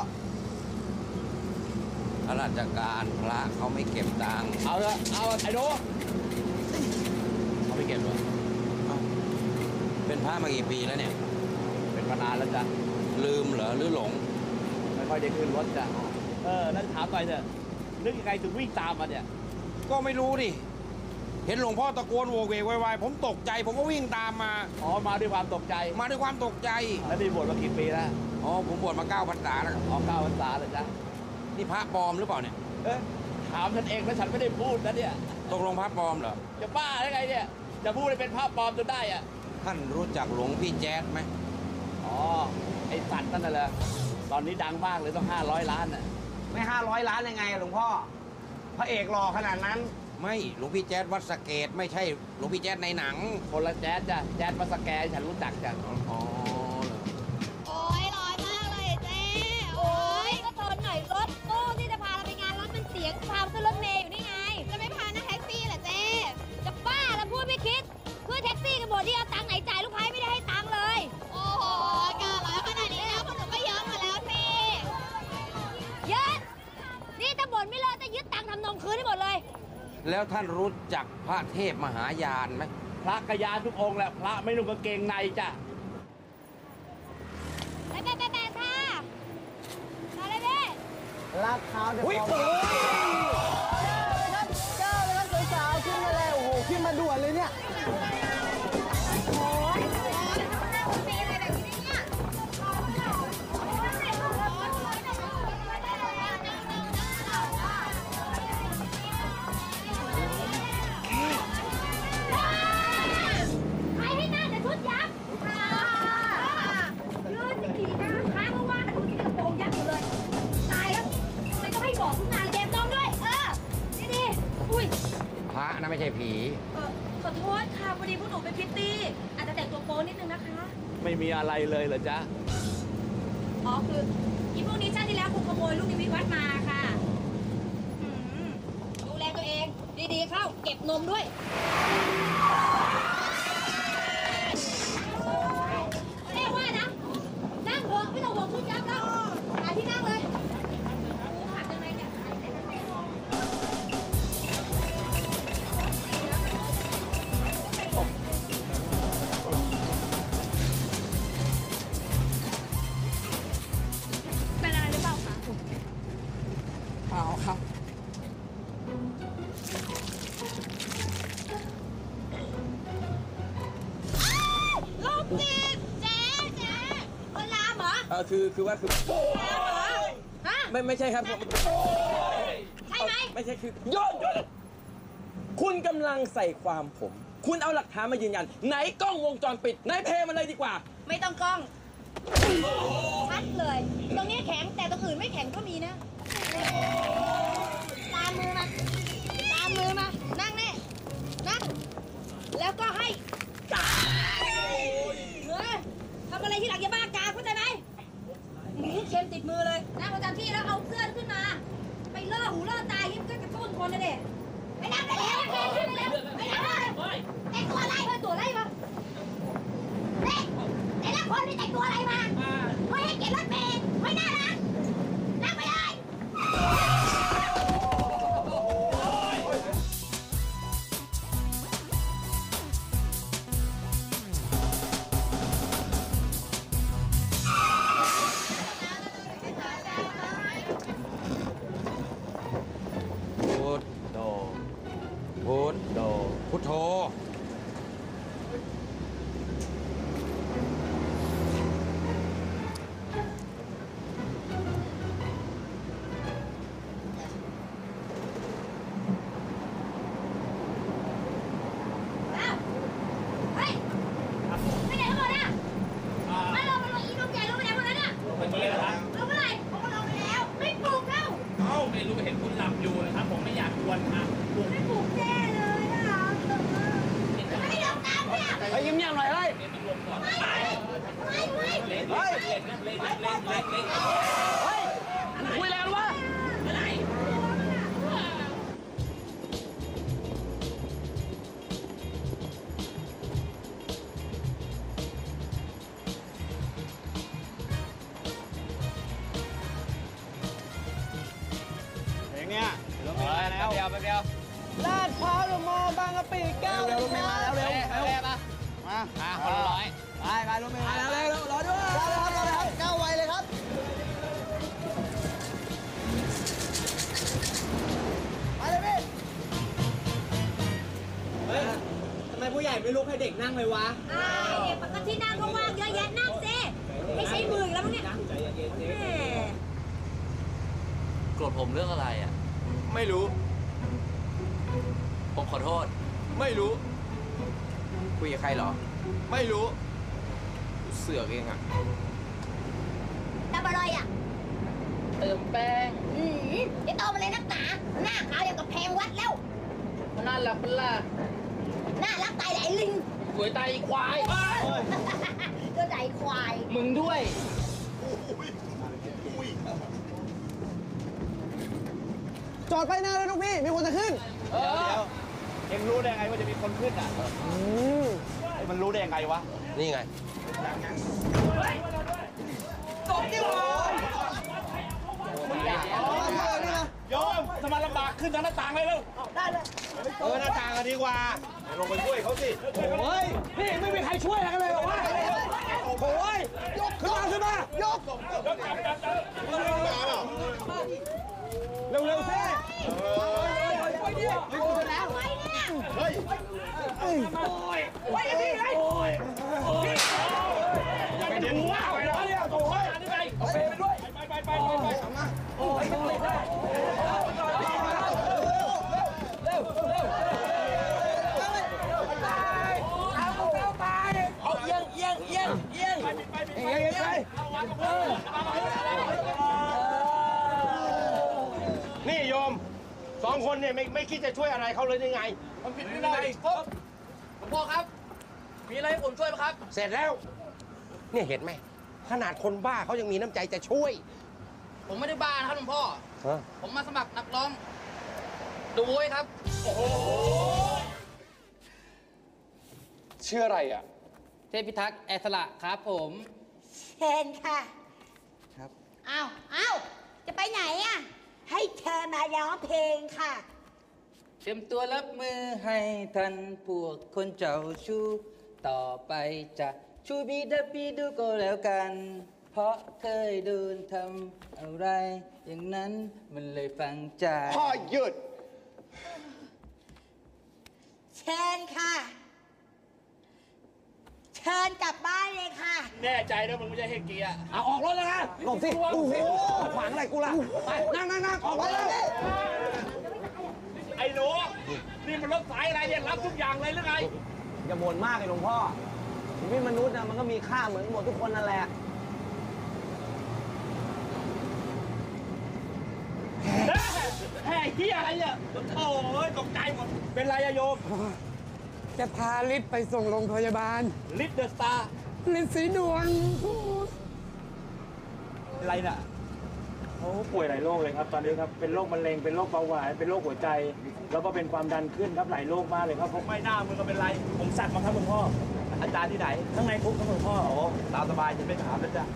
ข้าราชการพระเขาไม่เก็บตังค์เอาละเอาไอ้โดเขาไม่เก็บเลยเป็นพระมากี่ปีแล้วเนี่ยเป็นมานานแล้วจ้ะลืมเหรอหรือหลงไม่ค่อยได้ขึ้นรถจ้ะเออนั่นถามไปเถอะนึกยังไงถึงวิ่งตามมาเนี่ยก็ไม่รู้ดิ เห็นหลวงพ่อตะโกนโวกเวกวายๆผมตกใจ ผมก็วิ่งตามมาอ๋อมาด้วยความตกใจมาด้วยความตกใจแล้วนี่บวชมากี่ปีแล้วอ๋อ ผมบวชมาเก้าพรรษาแล้วครับอ๋อเก้าพรรษาเลยจ้ะนี่พระปลอมหรือเปล่าเนี่ยเอ๊ะถามฉันเองแล้วฉันไม่ได้พูดนะเนี่ยตกลงพระปลอมเหรอจะบ้าได้ไงเนี่ยจะพูดให้เป็นภาพปลอมจนได้อะท่านรู้จักหลวงพี่แจ๊ดไหมอ๋อไอ้สัตว์นั่นน่ะแหละตอนนี้ดังมากเลยต้องห้าร้อยล้านน่ะไม่ห้าร้อยล้านยังไงอะหลวงพ่อ พระเอกหล่อขนาดนั้นไม่หลวงพี่แจ๊ดวัดสะเกดไม่ใช่หลวงพี่แจ๊ดในหนังคนละแจ๊ดจ้ะแจ๊ดมาสแกนฉันรู้จักจ้ะอ๋อโอ้ยร้อนมากเลยเจ๊โอ้ยก็ทนหน่อยรถตู้ที่จะพาเราไปงานรถมันเสียงพาขึ้นรถเมล์อยู่นี่ไงจะไม่พานั่งแท็กซี่เหรอเจ๊จะบ้าแล้วพูดไม่คิดขึ้นแท็กซี่กันหมดที่เอาตังค์ไหนจ่ายลูกค้าไม่ได้ให้ตังค์เลย โอ้โหการ้อยขนาดนี้แล้วพวกหนูก็เยอะมาแล้วพี่เยอะนี่ถ้าบ่นไม่เลิกจะยึดตังค์ทำนมคืนให้หมดเลยแล้วท่านรู้จักพระเทพมหายานไหมพระกยานทุกองค์แหละพระไม่นุ่งกางเกงในจ้ะไปไปไปไปค่ะาดพร้าวเดี๋ยวอุ๊ยขอโอ้ยเก้าเลยครับสาวๆขึ้นมาเลยโอ้โหขึ้นมาด่วนเลยเนี่ยใครให้หน้าแต่ชุดยักษ์ยืนสินะค้างว่างๆดูที่กระโปรงยักษ์อยู่เลย ตายแล้วทำไมต้องให้บอกทุกนางเดมน้องด้วย เออ นี่ดีอุ้ยพระนะไม่ใช่ผีเออขอโทษค่ะพอดีพวกหนูเป็นพิตตี้ อาจจะแต่งตัวโป๊นิดนึงนะคะไม่มีอะไรเลยเหรอจ๊ะอ๋อคืออีพวกนี้ชาติที่แล้วคงขโมยลูกนิมิตวัดมาค่ะอืมดูแลตัวเอง ดีๆเข้า เก็บนมด้วย เรียกว่านะ นั่งเถอะไม่ต้องห่วงชุดยับแล้วหาที่นั่งเลยโอ้หักยังไงเนี่ยเป็นอะไรหรือเปล่าคะเปล่าครับลมติดเจ๊เจ๊คนลามเหรอเออคือคือว่าคือลามเหรอ ฮะไม่ไม่ใช่ครับผมใช่ไหมไม่ใช่คือโยนโยนคุณกำลังใส่ความผม คุณเอาหลักฐานมายืนยัน ไหนกล้องวงจรปิดไหนเพลงมันเลยดีกว่าไม่ต้องกล้อง ชัดเลย ตรงนี้แข็งแต่ตรงอื่นไม่แข็งก็มีนะ ตามมือมา ตามมือมา นั่งนี่นั่ง แล้วก็ให้กาเฮ้ยทำอะไรที่หลังอย่าบ้ากาเข้าใจไหมหมูเค็มติดมือเลย นั่งประจำที่แล้วเอาเสื้อขึ้นมา ไปล่อหูล่อตายิ้มก็กระตุ้นคนนะเด็กไปนั่งกันแล้วขึ้นแล้วไปนั่งเลยแต่งตัวอะไรเออตัวอะไรมาเฮ้ยแต่ละคนนี่แต่งตัวอะไรมาไม่ให้เกียรติรถเมล์ไม่น่ารักนั่งไปเลยพุทโธพุทโธพุทโธอ้าวเฮ้ยไปไหนกันหมดอ่ะมาลงมาลงอีนุ่มใหญ่ลงไปไหนหมดแล้วน่ะเมื่อกี้นะครับลงเมื่อไหร่ผมก็ลงไปแล้ว ไม่ปลุกแล้วเอ้าไม่รู้เห็นคุณหลับอยู่นะครับ ผมไม่อยากกวนครับไม่ปลุกแน่เลยอ่ะไม่ได้ลงตามเนี่ยเฮ้ยเงียบๆหน่อยเฮ้ยไม่ไม่เล่นเล่นเล่นเล่นเล่นเล่นเล่นเล่นเฮ้ย คุยอะไรกันวะอะไรเพลงเนี้ยเดี๋ยวเราไปแล้วเดียวไปเดียวลาดพร้าวเดอะมอลล์บางกะปิเก้าเลยครับเร็วเร็วเร็วมามาคนละร้อยไปไปรถเมล์มาแล้วเร็วรอด้วยรอเลยครับรอเลยครับก้าวไวเลยครับ ไปเลยพี่เฮ้ยทำไมผู้ใหญ่ไม่ลุกให้เด็กนั่งเลยวะอ่าเด็กปกตินั่งก็ว่างเยอะแยะนั่งสิไม่ใช้มืออีกแล้วมั้งเนี่ยแหมโกรธผมเรื่องอะไรอ่ะไม่รู้ผมขอโทษไม่รู้คุยกับใครเหรอไม่รู้เสือกเองอะทำอะไรอ่ะเติมแป้งอืมจะโตมาเลยนักหนาหน้าขาวอย่างกับแพงวัดแล้วมันน่ารักเป็นล่ะน่ารักตายแหละไอ้ลิงสวยตายอีควายก็ใจควายมึงด้วยจอดไฟหน้าเลยลูกพี่ มีคนจะขึ้นเดี๋ยวเอ็งรู้ได้ไงว่าจะมีคนขึ้นอ่ะมันรู้ได้ยังไงวะนี่ไงตบดิวะโยมสมาลำบากขึ้นทางหน้าต่างเลยเร็วได้เลยเออหน้าต่างกันดีกว่าลงไปช่วยเขาสิโอ้ยพี่ไม่มีใครช่วยอะไรกันเลยหรอวะโอ้ยยกขึ้นมาขึ้นมายกจับจับจับเฮ้ยโอ้ยโอ้ยนี่ไงโอ้ยนี่อย่าไปดูว่าไปแล้วเนี่ยโอ้ยนี่ไงเอาไปไปด้วยไปไปไปไปมาโอ้ยยังไม่ได้เร็วเร็วเอาเอียงเอียงเอียงเอียงไปไปไปเอียงไปนี่โยมสองคนเนี่ยไม่ไม่คิดจะช่วยอะไรเขาเลยยังไงมันผิดไม่ได้ครับหลวงพ่อครับมีอะไรให้ผมช่วยไหมครับเสร็จแล้วเนี่ยเห็นไหมขนาดคนบ้าเขายังมีน้ำใจจะช่วยผมไม่ได้บ้านะครับหลวงพ่อผมมาสมัครนักร้องดูโว้ยครับโอ้โหชื่ออะไรอ่ะเทพิทักษ์แอสละครับผมเชิญค่ะครับอ้าวอ้าวจะไปไหนอ่ะให้เธอมาร้องเพลงค่ะเตรียมตัวรับมือให้ทันพวกคนเจ้าชู้ต่อไปจะชูบีดับบีดูก็แล้วกัน เพราะเคยโดนทำอะไรอย่างนั้นมันเลยฝังใจพ่อหยุดเชิญค่ะเชิญกลับบ้านเลยค่ะแน่ใจนะมึงไม่ใช่เฮกีอ่ะเอาออกรถแล้วนะหลบสิโอ้โหขวางอะไรกูล่ะไปนั่งนั่งนั่งออกรถเลยไอ้หนูนี่มันรถสายอะไรเนี่ยรับทุกอย่างเลยหรือไงอย่าบ่นมากเลยหลวงพ่อชีวิตมนุษย์นะมันก็มีค่าเหมือนหมดทุกคนนั่นแหละแห่เฮียอะไรเนี่ยโอ้ยตกใจหมดเป็นไรอะโยมจะพาลิศไปส่งโรงพยาบาลลิศเดอะสตาร์ลิศสีดวงอะไรน่ะเขาป่วยหลายโรคเลยครับตอนนี้ครับเป็นโรคมะเร็งเป็นโรคเบาหวานเป็นโรคหัวใจแล้วก็เป็นความดันขึ้นครับหลายโรคมากเลยครับผมไม่น่ามึงก็เป็นไรผมสัตว์มาครับหลวงพ่ออาจารย์ที่ไหนข้างในคุกครับหลวงพ่อโอ้ตามสบายจะไม่ถามแล้วจ้ะ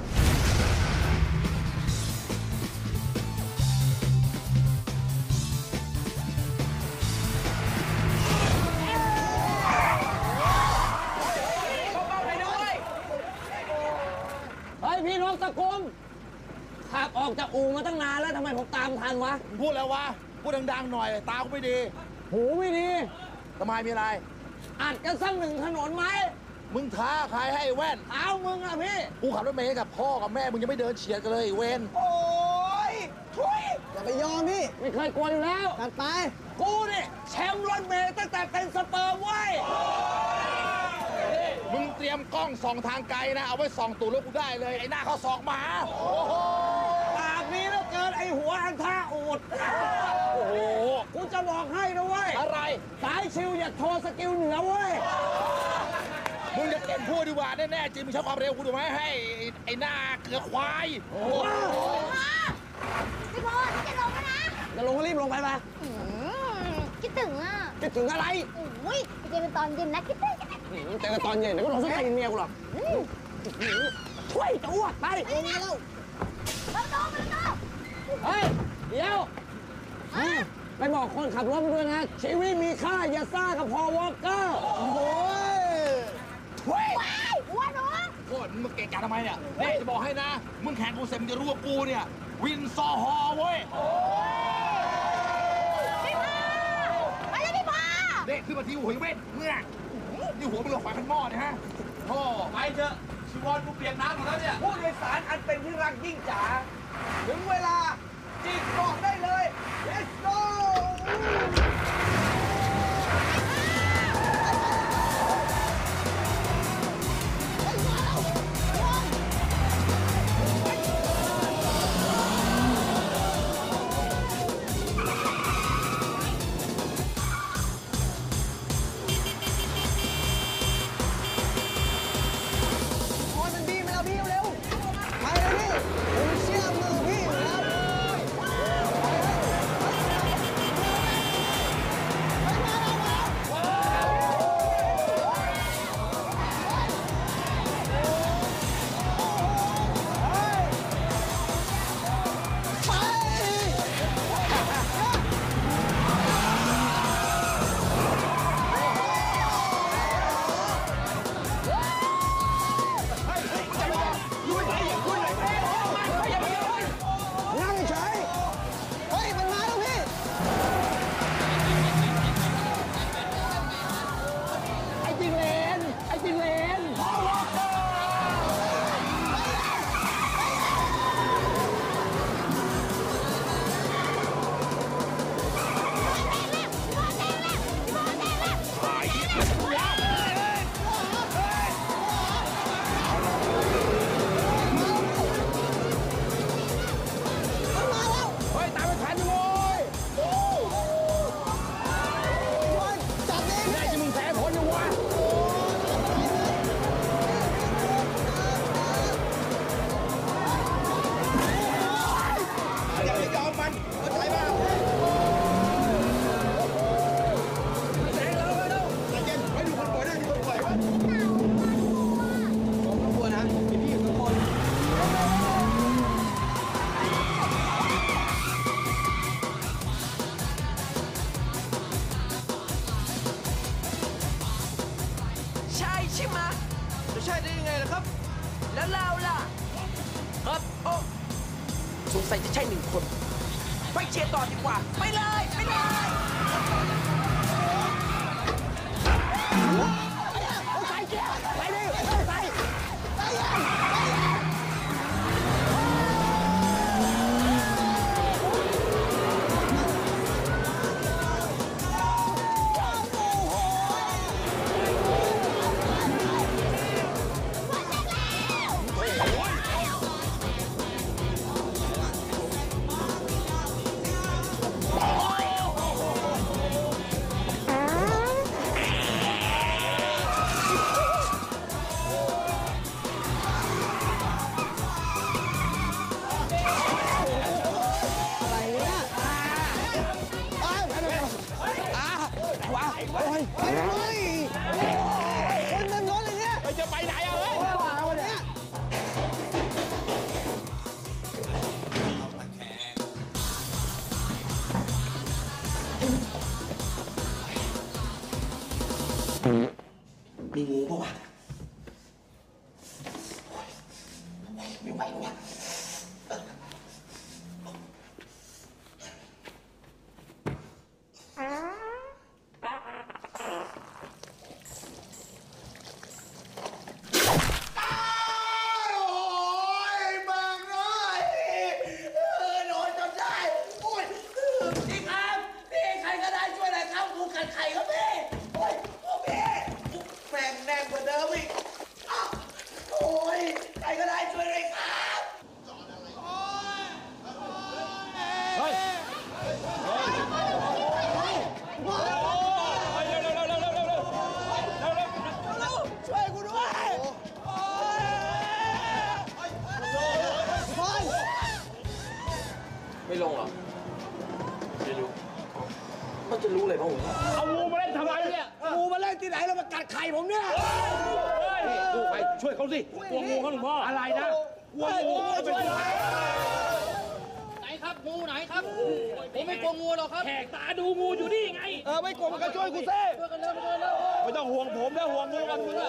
พี่น้องตะกุมขับออกจากอู่มาตั้งนานแล้วทำไมผมตามทันวะพูดแล้ววะพูดดังๆหน่อยตาก็ไม่ดีหูไม่ดีทำไมมีอะไรอัดกันสักหนึ่งถนนไหมมึงท้าใครให้แว่นเอามึงอะพี่กูขับรถเมล์กับพ่อกับแม่มึงยังไม่เดินเฉียดกันเลยเวนโอ้ยทุยอย่าไปยอมพี่ไม่เคยกลัวอยู่แล้วจัดไปกูนี่แชมป์รถเมล์ตั้งแต่เป็นสเปิร์มไว้มึงเตรียมกล้องส่องทางไกลนะเอาไว้ส่องตูดรถกูได้เลยไอ้หน้าเขาส่องหมาโอ้โหปากนี้แล้วเกินไอ้หัวอันท่าอูดโอ้โหกูจะบอกให้นะเว้ยอะไรสายชิวอย่าโชว์สกิลเหนือเว้ยมึงจะเก่งพูดดีกว่าแน่ๆจริงมึงใช้ความเร็วกูถูกไหมให้ไอ้หน้าเกลือควายโอ้โหพี่พอจะลงแล้วนะจะลงก็รีบลงไปปะคิดถึงอ่ะคิดถึงอะไรอุ้ยไปเจอกันตอนเย็นนะคิดถึงเจอกันตอนเย็นเดี๋ยวก็ลงสักทีเมียกูหรอกช่วยจะอ้วกไปลงมาแล้วมาลงมาลงเฮ้ยเดี๋ยวไปบอกคนขับรถด้วยนะชีวิตมีค่าอย่าซ่ากับพอวอลเกอร์โอ้โหช่วยว้ายอ้วนเหรอโคตรมึงเก่งกาจทำไมเนี่ยนี่จะบอกให้นะมึงแข่งกูเสร็จมึงจะรู้ว่ากูเนี่ยวินซอฮอเว้ยพี่พาไปเลยพี่พาเด็กขึ้นมาที่หัวเว้ยเมื่อนี่หัวมึงหลอกไฟขันหม้อเนี่ยฮะโธ่ไปเถอะชีวรกูเปียกน้ำหมดแล้วเนี่ยผู้โดยสารอันเป็นที่รักยิ่งจ๋าถึงเวลาจิกบอกได้เลย let's go เครับสงสัยจะใช่หนึ่งคน ไปเชียร์ต่อดีกว่า ไปเลย ไปเลยไปเชียร์ไปดิไปไปมีงูปะวะไม่ไหววะไม่ลงเหรอไม่รู้มันจะรู้เลยป่ะผมเอางูมาเล่นทำไมเนี่ยงูมาเล่นที่ไหนแล้วมากัดไข่ผมเนี่ยงูไปช่วยเขาสิกลัวงูเขาหลวงพ่ออะไรนะกลัวงูเขาเป็นอะไรไหนครับงูไหนครับผมไม่กลัวงูหรอกครับแขกตาดูงูอยู่นี่ไงเออไม่กลัวมันก็ช่วยกูสิไม่ต้องห่วงผมนะห่วงงูกันมึง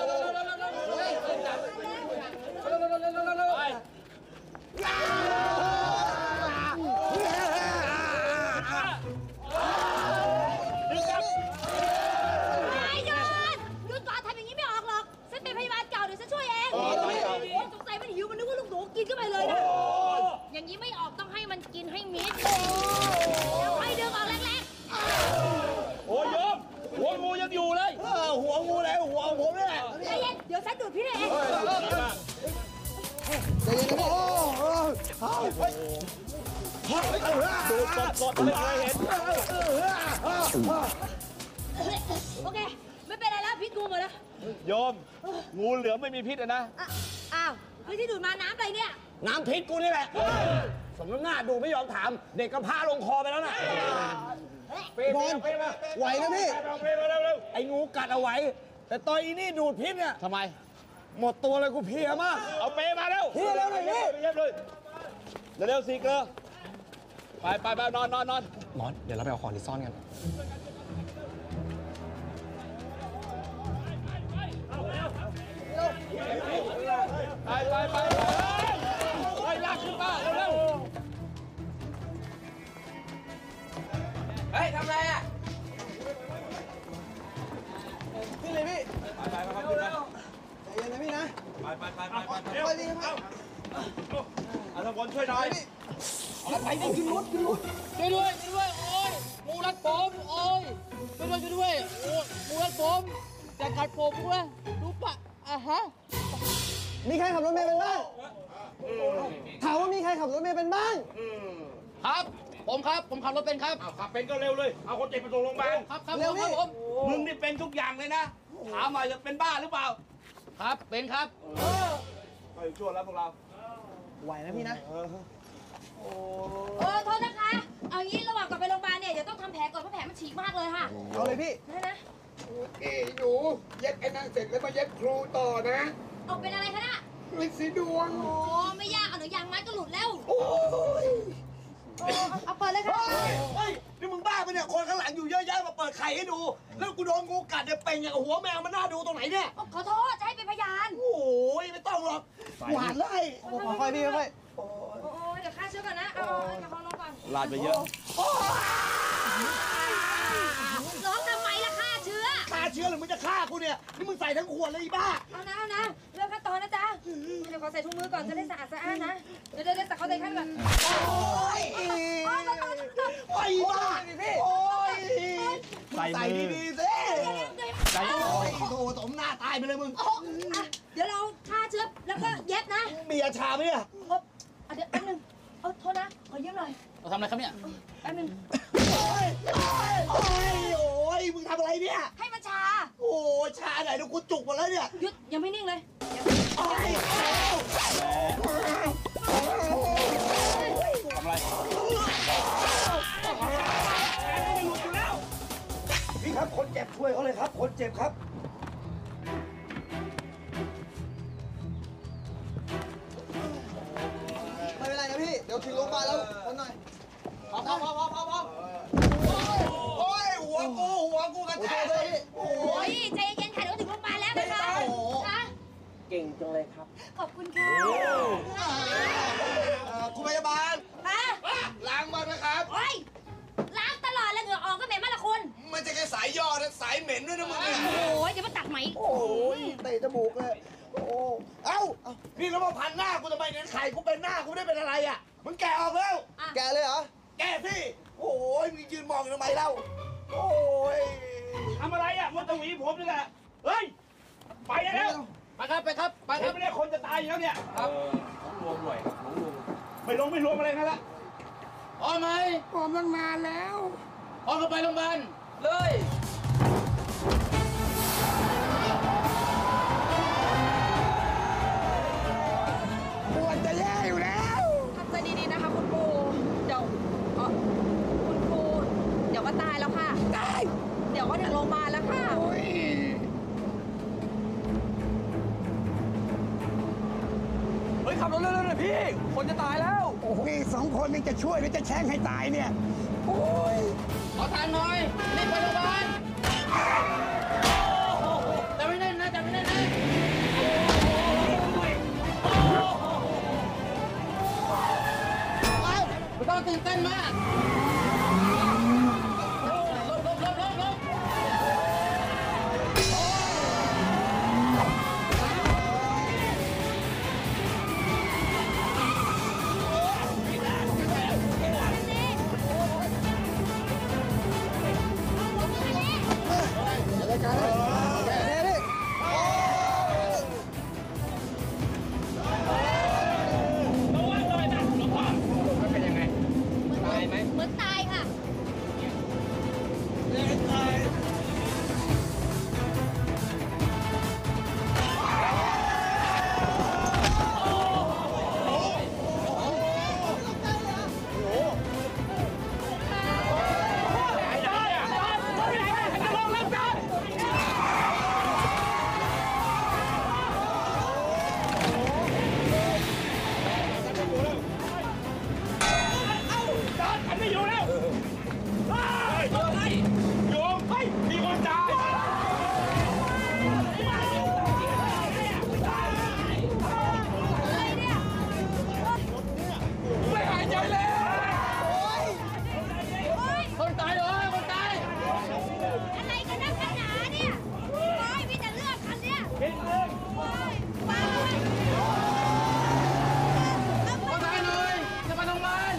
กินเข้าไปเลยนะอย่างนี้ไม่ออกต้องให้มันกินให้มิดแล้วให้ดึงออกแรงๆโอ้ยยมหัวงูยังอยู่เลยหัวงูแล้วหัวผมนี่แหละใจเย็นเดี๋ยวฉันดูดพี่เองใจเย็นนะพี่ดูดกดๆไม่เคยเห็นโอเคไม่เป็นไรแล้วพิษงูหมดแล้วโยมงูเหลือมไม่มีพิษนะอ้าวคือที่ดูดมาน้ำอะไรเนี่ยน้ำพิษกูนี่แหละสมน้ำหน้าดูไม่ยอมถามเด็กกำพร้าลงคอไปแล้วน่ะบอลไหวนะพี่ไอ้งูกัดเอาไว้แต่ตอนอีนี่ดูดพิษเนี่ยทำไมหมดตัวเลยกูเพียมากเอาเปมาเร็วเพียเร็วเลยพี่เย็บเลยเร็วสิเกลือไปไปไปนอนนอนนอนมอนเดี๋ยวเราไปเอาของที่ซ่อนกันไปไปไปไปลากขึ้นมาเร็วเฮ้ยทำไรอ่ะพี่เลยพี่ไปไปไปไปใจเย็นนะพี่นะไปไปไปไปไปไปดิครับเอาทำบอลช่วยหน่อยไปดิขึ้นรถขึ้นรถช่วยด้วยช่วยด้วยโอ้ยงูรัดผมโอ้ยช่วยด้วยช่วยด้วยโอ้ยงูรัดผมจะกัดผมด้วยรู้ปะอ่ะฮะมีใครขับรถเมล์เป็นบ้างถามว่ามีใครขับรถเมล์เป็นบ้างครับผมครับผมขับรถเป็นครับขับเป็นก็เร็วเลยเอาคนเจ็บไปส่งโรงพยาบาลครับครับเร็วครับผมมึงนี่เป็นทุกอย่างเลยนะถามหน่อยจะเป็นบ้าหรือเปล่าครับเป็นครับไปช่วยแล้วพวกเราไหวนะพี่นะเออโทษนะคะเอางี้ระหว่างก่อนไปโรงพยาบาลเนี่ยเดี๋ยวต้องทำแผลก่อนเพราะแผลมันฉีกมากเลยค่ะเอาเลยพี่ได้นะเอ้ยหนูเย็บไอ้นั่นเสร็จแล้วมาเย็บครูต่อนะเอาเป็นอะไรคะน่ะลิสีดวงโอ้ไม่ยากเอาหนูยางไม้ก็หลุดแล้วโอ้ยเอาเปิดเลยค่ะเฮ้ยนี่มึงบ้าไปเนี่ยคนข้างหลังอยู่เยอะแยะมาเปิดไข่ให้ดูแล้วกูโดนงูกัดเนี่ยเป็นอย่างหัวแมวมันน่าดูตรงไหนเนี่ยขอโทษจะให้เป็นพยานโอ้ยไม่ต้องหรอกกูหันไล่ค่อยๆพี่ค่อยๆเชื้อก่อนนะ เอาแอลกอฮอล์ลงก่อนลาดไปเยอะร้องทำไมล่ะฆ่าเชื้อฆ่าเชื้อหรือมึงจะฆ่ากูเนี่ย นี่มึงใส่ทั้งขวดเลยอีบ้าเอานะเอานะเริ่มขั้นตอนนะจ๊ะ เดี๋ยวขอใส่ถุงมือก่อนจะได้สะอาดสะอ้านนะ เดี๋ยวเดี๋ยวเดี๋ยวแต่เขาใส่ขั้นก่อนโอ้ยโอ้ยโอ้ยโอ้ยบ้าพี่โอ้ยใส่ดีๆสิใส่โอ้ยโถสมหน้าตายไปเลยมึงเดี๋ยวเราฆ่าเชื้อแล้วก็เย็บนะมียาชาไหมเนี่ยครบอ่ะเดี๋ยวแป๊บนึงเอาโทษนะ ขอเย็บหน่อยเราทำอะไรครับเนี่ยแป๊บนึงโอ้ยโอ้ยโอ้ยโอ้ยมึงทำอะไรเนี่ยให้มันชาโอ้ชาไหนดูกูจุกหมดแล้วเนี่ยหยุดยังไม่นิ่งเลยโอ้ยทำอะไรพี่ครับคนเจ็บช่วยเขาเลยครับ คนเจ็บครับไม่เป็นไรนะพี่ เดี๋ยวถึงโรงพยาบาลแล้วคนหน่อยพอพอพอพอพอพอโอ้ยหัวกูหัวกูกระแทกเลยโอ้ยใจเย็นๆค่ะเดี๋ยวถึงโรงพยาบาลแล้วนะคะคะเก่งจังเลยครับขอบคุณค่ะคุณพยาบาลฮะล้างมันนะครับโอ้ยล้างตลอดแล้วเหงื่อออกก็เหม็นมากละคุณมันจะแค่สายย่อนะสายเหม็นด้วยนะมึงเนี่ยโอ้ยเดี๋ยวมาตัดไหมโอ้ยเตะจมูกเลย โอ้ เอ้า นี่แล้วมาพันหน้ากูทำไมเนี่ยไข่กูเป็นหน้ากูไม่ได้เป็นอะไรอ่ะ มึงแกะออกแล้วแกเลยเหรอแกะพี่ โอ้ยมึงยืนมองอยู่ทำไมเล่า โอ้ยทำอะไรอ่ะมันตะหวีผมนี่แหละ เฮ้ย ไปได้แล้วไปครับ ไปครับ ไปครับไม่ได้คนจะตายอยู่แล้วเนี่ยครับรวมด้วยครับรวมไม่ลงไม่รวมอะไรนั่นละพร้อมไหมพร้อมตั้งนานแล้วพร้อมก็ไปโรงพยาบาลเลยปวดจะแย่อยู่แล้วทำใจดีๆนะคะคุณปูเดี๋ยวเอ่อคุณปูเดี๋ยวก็ตายแล้วค่ะ ตาย เดี๋ยวก็ถึงโรงพยาบาลแล้วค่ะเฮ้ยขับรถเร็วๆหน่อยพี่ คนจะตายแล้วโอ้โหนี่สองคนนี่จะช่วยหรือจะแช่งให้ตายเนี่ย โอ้ยขอทานหน่อยรีบไปโรงพยาบาลจับไม่แน่นนะจับไม่แน่นนะไม่ต้องตื่นเต้นมากลบลบลบลบลบเหมือนตายค่ะไม่อยู่แล้วเฮ้ยโยมเฮ้ยมีคนตายไม่หายใจเลยคนตายเลยคนตายอะไรกันนักกันหนาเนี่ย โอ้ยมีแต่เรื่องคันเนี่ยโอ้ยไปคนตายเลยจะมาโรงพยาบาล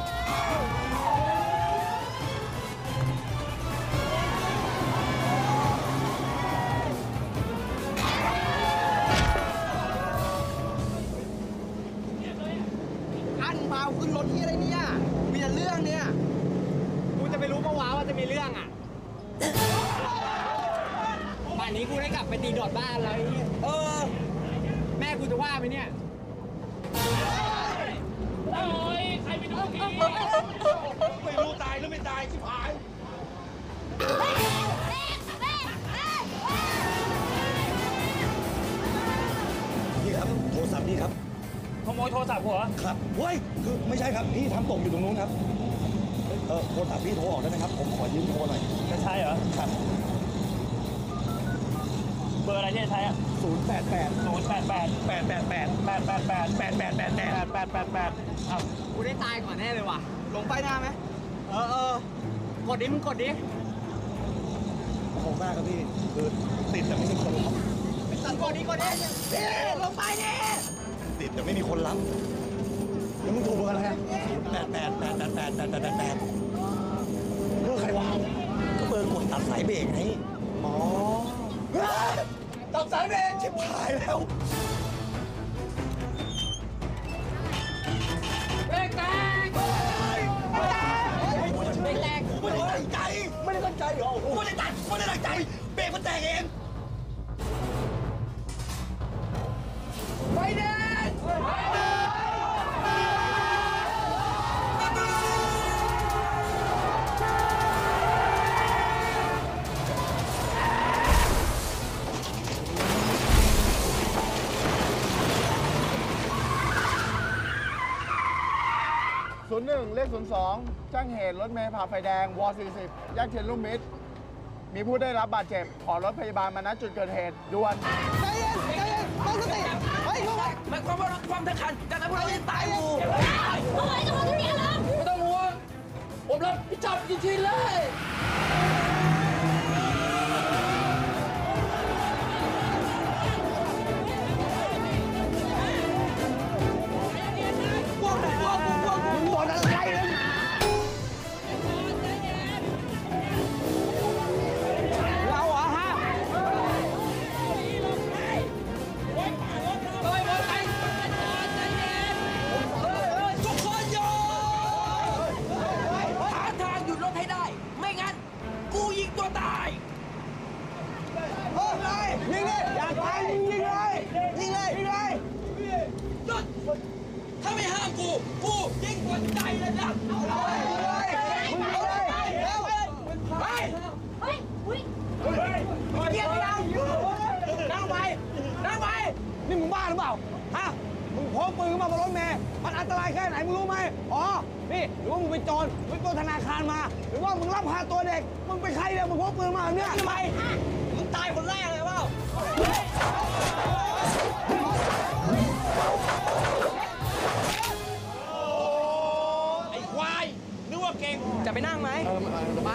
อันเปล่าขึ้นรถที่อะไรเนี่ย มีแต่เรื่องเนี่ยกูจะไปรู้ปะวะว่าจะมีเรื่องอ่ะป่านนี้กูได้กลับไปตีดอดบ้านแล้วไอ้เหี้ยเออ แม่กูจะว่าไหมเนี่ยโอ้ยใครไปดูกี่ไม่รู้ตายหรือไม่ตายชิบหายพี่ครับ โทรศัพท์พี่ครับขโมยโทรศัพท์หัวครับเฮ้ยคือไม่ใช่ครับ พี่ทำตกอยู่ตรงนู้นครับ เออโทรศัพท์พี่โทรออกได้ไหมครับ ผมขอยืมโทรหน่อยจะใช่เหรอครับเบอร์อะไรที่จะใช้อ่ะศูนย์แปดแปดศูนย์แปดแปดแปดแปดแปดแปดแปดแปดแปดแปดแปดแปดแปดแปดแปดอ้าวกูได้ตายก่อนแน่เลยว่ะลงไปหน้าไหมเออเออกดดิมึงกดดิขอบคุณมากครับพี่ คือติดแต่ไม่มีคนรับตัดกดดิกดดินี่ลงไปนี่ติดแต่ไม่มีคนรับแล้วมึงโทรเบอร์อะไรแปดแปดแปดแปดแปดแปดแปดแปดแปดเบอร์ใครวะก็เบอร์กดตัดสายเบรกไงอ๋อตัดสายเบรกชิบหายแล้วเบรกแตกเบรกแตกไม่ได้ตั้งใจไม่ได้ตั้งใจเหรอไม่ได้ตั้งไม่ได้ตั้งใจเบรกมันแตกเองไฟแดงศูนย์หนึ่งเลขศูนย์สองแจ้งเหตุรถเมล์ผ่าไฟแดงวสี่สิบแยกเทียนลุ่มมิตรมีผู้ได้รับบาดเจ็บขอรถพยาบาลมาณจุดเกิดเหตุด่วนใจเย็นใจเย็นตั้งสติเฮ้ยลงไปหมายความว่ารถความทั้งคันจะทำให้เราตายอยู่โอ้ยจะมาเรียนแล้วไม่ต้องห่วงผมรับผิดชอบจริงๆเลยถ้าไม่ห้ามกู กูยิงหัวใจเลยนะเอาเลยมึงเอาเลยเร็วไปเฮ้ยอุ้ยเกียร์ไม่เอานั่งไปนั่งไปนี่มึงบ้าหรือเปล่าฮะมึงพกปืนเข้ามาบนรถเมล์มันอันตรายแค่ไหนมึงรู้ไหมอ๋อนี่หรือว่ามึงเป็นโจรมึงโจรธนาคารมาหรือว่ามึงลักพาตัวเด็กมึงเป็นใครเนี่ยมึงพกปืนมาแบบเนี้ยทำไมมึงตายคนแรกเลยเปล่าไอ้ควายนึกว่าเก่งจะไปนั่งไหมเออไป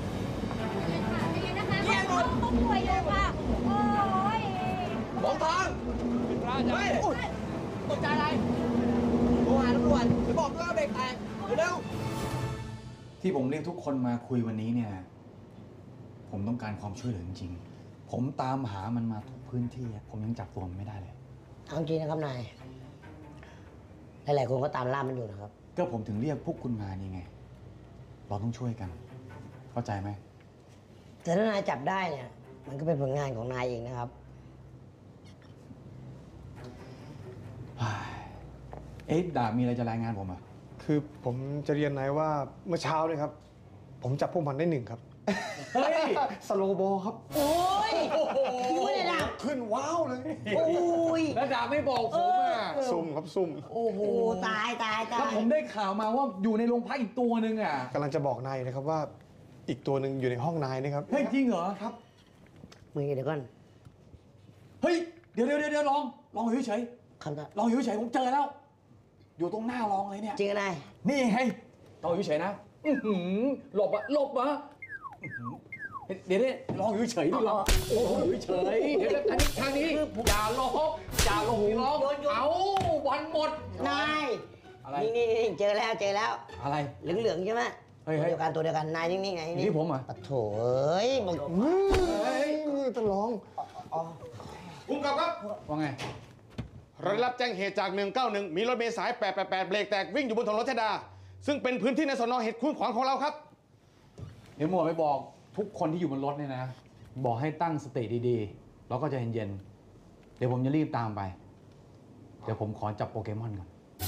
เยี่ยมหมดต้องป่วยเลยค่ะโอ้ยมองทางเฮ้ยตกใจอะไรโทรหาตำรวจไปบอกด้วยว่าเบรกแตกเร็วที่ผมเรียกทุกคนมาคุยวันนี้เนี่ยผมต้องการความช่วยเหลือจริงๆผมตามหามันมาทุกพื้นที่ผมยังจับตัวมันไม่ได้เลยเอาจริงนะครับนายหลายๆคนก็ตามล่ามันอยู่นะครับก็ผมถึงเรียกพวกคุณมานี่ไงเราต้องช่วยกันเข้าใจไหมแต่ถ้านายจับได้เนี่ยมันก็เป็นผลงานของนายเองนะครับเอ๊ะดาบมีอะไรจะรายงานผมอ่ะคือผมจะเรียนนายว่าเมื่อเช้าเนี่ยครับผมจับพวกมันได้หนึ่งครับเฮ้ยสโลบอลครับโอ้ยพูดเลยดาบขึ้นว้าวเลยโอ้ยแล้วดาบไม่บอกผมอ่ะซุ่มครับซุ่มโอ้โหตายตายตายแล้วผมได้ข่าวมาว่าอยู่ในโรงพักอีกตัวนึงอ่ะกำลังจะบอกนายนะครับว่าอีกตัวหนึ่งอยู่ในห้องนายนะครับเฮ้ยจริงเหรอครับมึงเดี๋ยวก่อนเฮ้ยเดี๋ยวเดี๋ยวเดี๋ยวลองลองอยู่เฉยลองอยู่เฉยผมเจอแล้วอยู่ตรงหน้ารองเลยเนี่ยจริงไงนี่ไงลองอยู่เฉยนะหลบอะหลบอะเดี๋ยวเนี่ยลองอยู่เฉยดิลองโอ้อยู่เฉยเดี๋ยวอันนี้ทางนี้อย่าลบอย่าลบร้องเอาวันหมดนายนี่นี่นี่เจอแล้วเจอแล้วอะไรเหลืองๆใช่ไหมตัวเดียวกันตัวเดียวกันนายนิ่งๆไงนี่ผมอ่ะปะโถเอ้ยมึงเฮ้ยต้องร้องคุณกลับครับว่าไงเราได้รับแจ้งเหตุจากหนึ่งเก้าหนึ่งมีรถเมล์สายแปดแปดแปดเบรกแตกวิ่งอยู่บนถนนรัชดาซึ่งเป็นพื้นที่ในสน.เหตุคุ้นขวางของเราครับเดี๋ยวหมวดไปบอกทุกคนที่อยู่บนรถเนี่ยนะบอกให้ตั้งสติดีๆแล้วก็ใจเย็นๆเดี๋ยวผมจะรีบตามไปเดี๋ยวผมขอจับโปเกมอนก่อน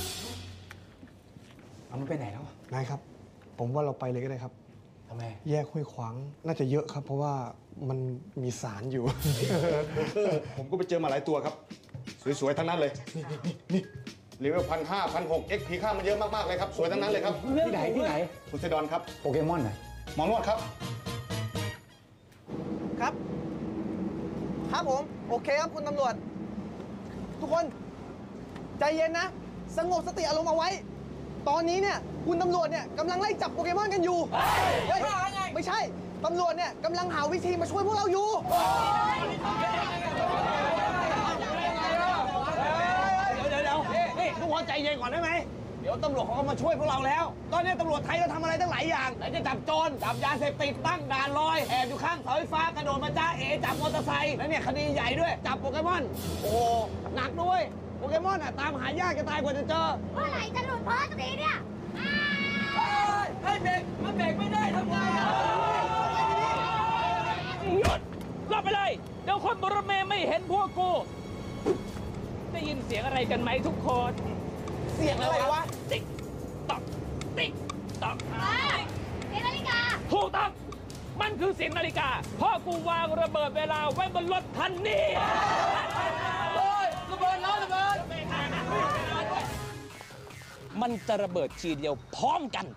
เอามันไปไหนแล้วนายครับผมว่าเราไปเลยก็ได้ครับทำไมแยกห้วยขวางน่าจะเยอะครับเพราะว่ามันมีสารอยู่ผมก็ไปเจอมาหลายตัวครับสวยๆทั้งนั้นเลยนี่เลเวลพันห้าพันหกเอ็กพีค่ามันเยอะมากๆเลยครับสวยทั้งนั้นเลยครับที่ไหนที่ไหนพุทธดอนครับโปเกมอนไหนหมอนวดครับครับครับผม โอเคครับคุณตำรวจ ทุกคนใจเย็นนะ สงบสติอารมณ์เอาไว้ ตอนนี้เนี่ยคุณตำรวจเนี่ยกำลังไล่จับโปเกมอนกันอยู่เฮ้ยไม่ใช่ตำรวจเนี่ยกำลังหาวิธีมาช่วยพวกเราอยู่เดี๋ยวเดี๋ยวนี่ทุกคนใจเย็นก่อนได้ไหมเดี๋ยวตำรวจเขาก็มาช่วยพวกเราแล้วตอนนี้ตำรวจไทยเราทำอะไรตั้งหลายอย่างไหนจะจับโจรจับยาเสพติดตั้งด่านลอยแอบอยู่ข้างเสาไฟฟ้ากระโดดมาจ้าเอจับมอเตอร์ไซค์แล้วเนี่ยคดีใหญ่ด้วยจับโปเกมอนโอ้หนักด้วยโปเกมอนอ่ะตามหายากจะตายกว่าจะเจอเมื่อไหร่จะหลุดพ้นสักทีเนี่ยให้เบรกมันเบรกไม่ได้ทำไงอ่ะหยุดรอไปเลยเดี๋ยวคนบนรถเมย์ไม่เห็นพวกกูได้ยินเสียงอะไรกันไหมทุกคนเสียงอะไรวะติ๊กต๊อกติ๊กต๊อกเสียงนาฬิกาถูกต้องมันคือเสียงนาฬิกาเพราะกูวางระเบิดเวลาไว้บนรถคันนี้เฮ้ยระเบิดแล้วระเบิดมันจะระเบิดทีเดียวพร้อมกัน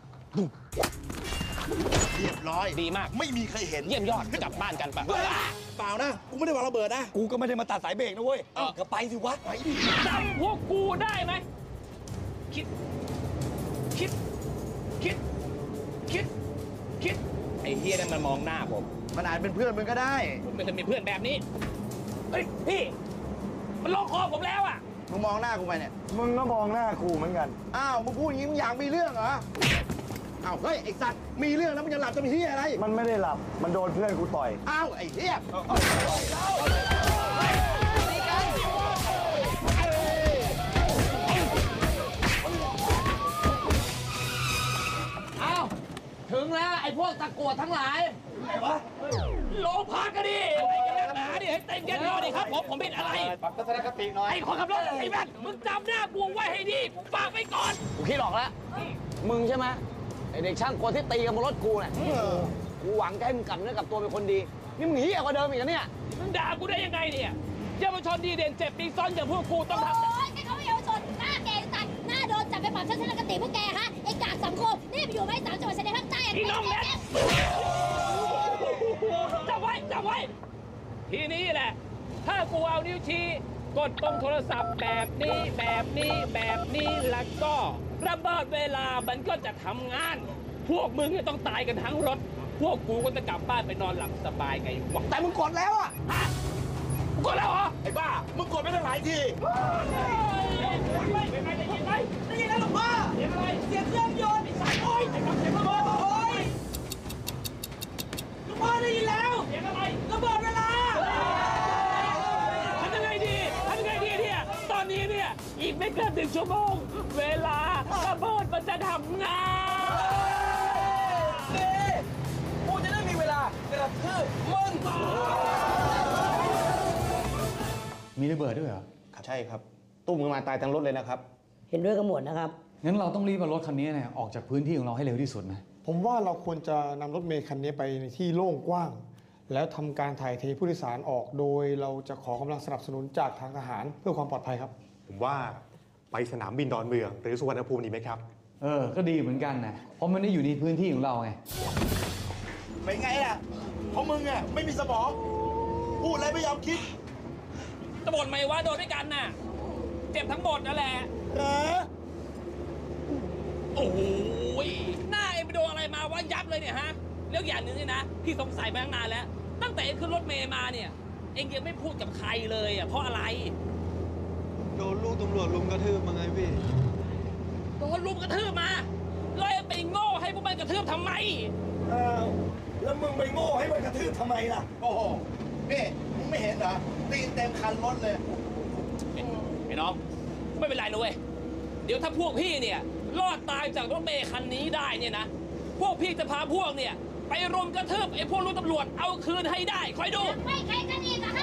เรียบร้อยดีมากไม่มีใครเห็นเยี่ยมยอดกลับบ้านกันปะเปล่านะกูไม่ได้วางระเบิดนะกูก็ไม่ได้มาตัดสายเบรกนะเว้ยเออก็ไปสิวะไปดิจำพวกกูได้ไหมคิดคิดคิดคิดคิดไอ้เฮียนั่นมันมองหน้าผมมันอาจเป็นเพื่อนมึงก็ได้ผมไม่เคยมีเพื่อนแบบนี้เฮ้ยพี่มันล็อกคอผมแล้วอ่ะมึงมองหน้ากูไปเนี่ยมึงก็มองหน้ากูเหมือนกันอ้าวมึงพูดอย่างนี้มึงอยากมีเรื่องเหรออ้าวเฮ้ยไอ้สัตว์มีเรื่องแล้วมึงจะหลับจะมีที่อะไรมันไม่ได้หลับมันโดนเพื่อนกูต่อยอ้าวไอ้เหี้ยอ้าวถึงแล้วไอ้พวกตะกรวดทั้งหลายไหนวะโลพักกันดิอะไรกันนักหนาดิให้เต็มเย็นรอดิครับผมผมเป็นอะไรปรับทัศนคติหน่อยไอ้คนขับรถไอ้แม่มึงจำหน้ากูไว้ให้ดีฝากไว้ก่อนกูคิดหรอกแล้วมึงใช่ไหมไอเด็กช่างกลที่ตีกันบนรถกูเนี่ยกูหวังจะให้มึงกลับเนื้อกลับตัวเป็นคนดีนี่มึงเหี้ยกว่าเดิมอีกนะเนี่ยมึงด่ากูได้ยังไงเนี่ยเยาวชนดีเด่นเจ็บปีซ้อนอย่างพวกกูต้องทำโอ้ยแกเขาไม่เยาวชนหน้าแกตัดหน้าโดนจับไปปรับทัศนคติพวกแกฮะไอ้กากสังคมนี่ไปอยู่ไม่สามจังหวัดชายแดนภาคใต้พี่น้องแม่จับไว้จับไว้ทีนี้แหละถ้ากูเอานิ้วชี้กดตรงโทรศัพท์แบบนี้แบบนี้แบบนี้แล้วก็ระเบิดเวลามันก็จะทำงานพวกมึงจะต้องตายกันทั้งรถพวกกูก็จะกลับบ้านไปนอนหลับสบายไงวะแต่มึงกดแล้วอะฮะมึงกดแล้วเหรอไอ้บ้ามึงกดไปตั้งหลายทีไม่ไม่ไม่ได้ยินไหมได้ยินแล้วหรอพ่อเสียงอะไรเสียงเครื่องยนต์ไอ้สายโอ้ยไอ้กับเสียงระเบิดโอ้ยลูกพ่อได้ยินแล้วเสียงอะไรระเบิดเวลาทำยังไงดีทำยังไงดีเนี่ยตอนนี้เนี่ยอีกไม่เกินหนึ่งชั่วโมงเวลาระเบิดมันจะทำงานกูจะได้มีเวลากระทืบมึงมีระเบิดด้วยเหรอใช่ครับตุ้มกันมาตายทั้งรถเลยนะครับเห็นด้วยกันหมดนะครับงั้นเราต้องรีบเอารถคันนี้เนี่ยออกจากพื้นที่ของเราให้เร็วที่สุดนะผมว่าเราควรจะนำรถเมล์คันนี้ไปในที่โล่งกว้าง แล้วทำการถ่ายเทผู้โดยสารออกโดยเราจะขอกำลังสนับสนุนจากทางทหารเพื่อความปลอดภัยครับผมว่าไปสนามบินดอนเมืองหรือสุวรรณภูมิดีไหมครับเออก็ดีเหมือนกันนะเพราะมันได้อยู่ในพื้นที่ของเราไงเป็นไงล่ะเพราะมึงอ่ะไม่มีสมองพูดอะไรไม่ยอมคิดจะบ่นไหมว่าโดนด้วยกันน่ะเจ็บทั้งหมดนั่นแหละเหรอโอ้โหหน้าเอ็มไปโดนอะไรมาว่ายับเลยเนี่ยฮะเรื่องอย่างหนึงนี่นะพี่สงสัยมาตั้งนานแล้วตั้งแต่ขึ้นรถเมย์มาเนี่ยเอ็งยังไม่พูดกับใครเลยอ่ะเพราะอะไรโดนลูกตำรวจลุมกระทืบมาไงพี่โดนลุมกระทืบมาเลยไปโง่ให้พวกมันกระทืบทำไมอ้าวแล้วมึงไปโง่ให้มันกระทืบทำไมล่ะโอ้โหนี่มึงไม่เห็นเหรอตีนเต็มคันรถเลยไอ้น้องไม่เป็นไรนะเว้ยเดี๋ยวถ้าพวกพี่เนี่ยรอดตายจากรถเมย์คันนี้ได้เนี่ยนะพวกพี่จะพาพวกเนี่ยไปรุมกระทืบไอ้พวกลูกตำรวจเอาคืนให้ได้คอยดูไม่ใครกันอีกอะ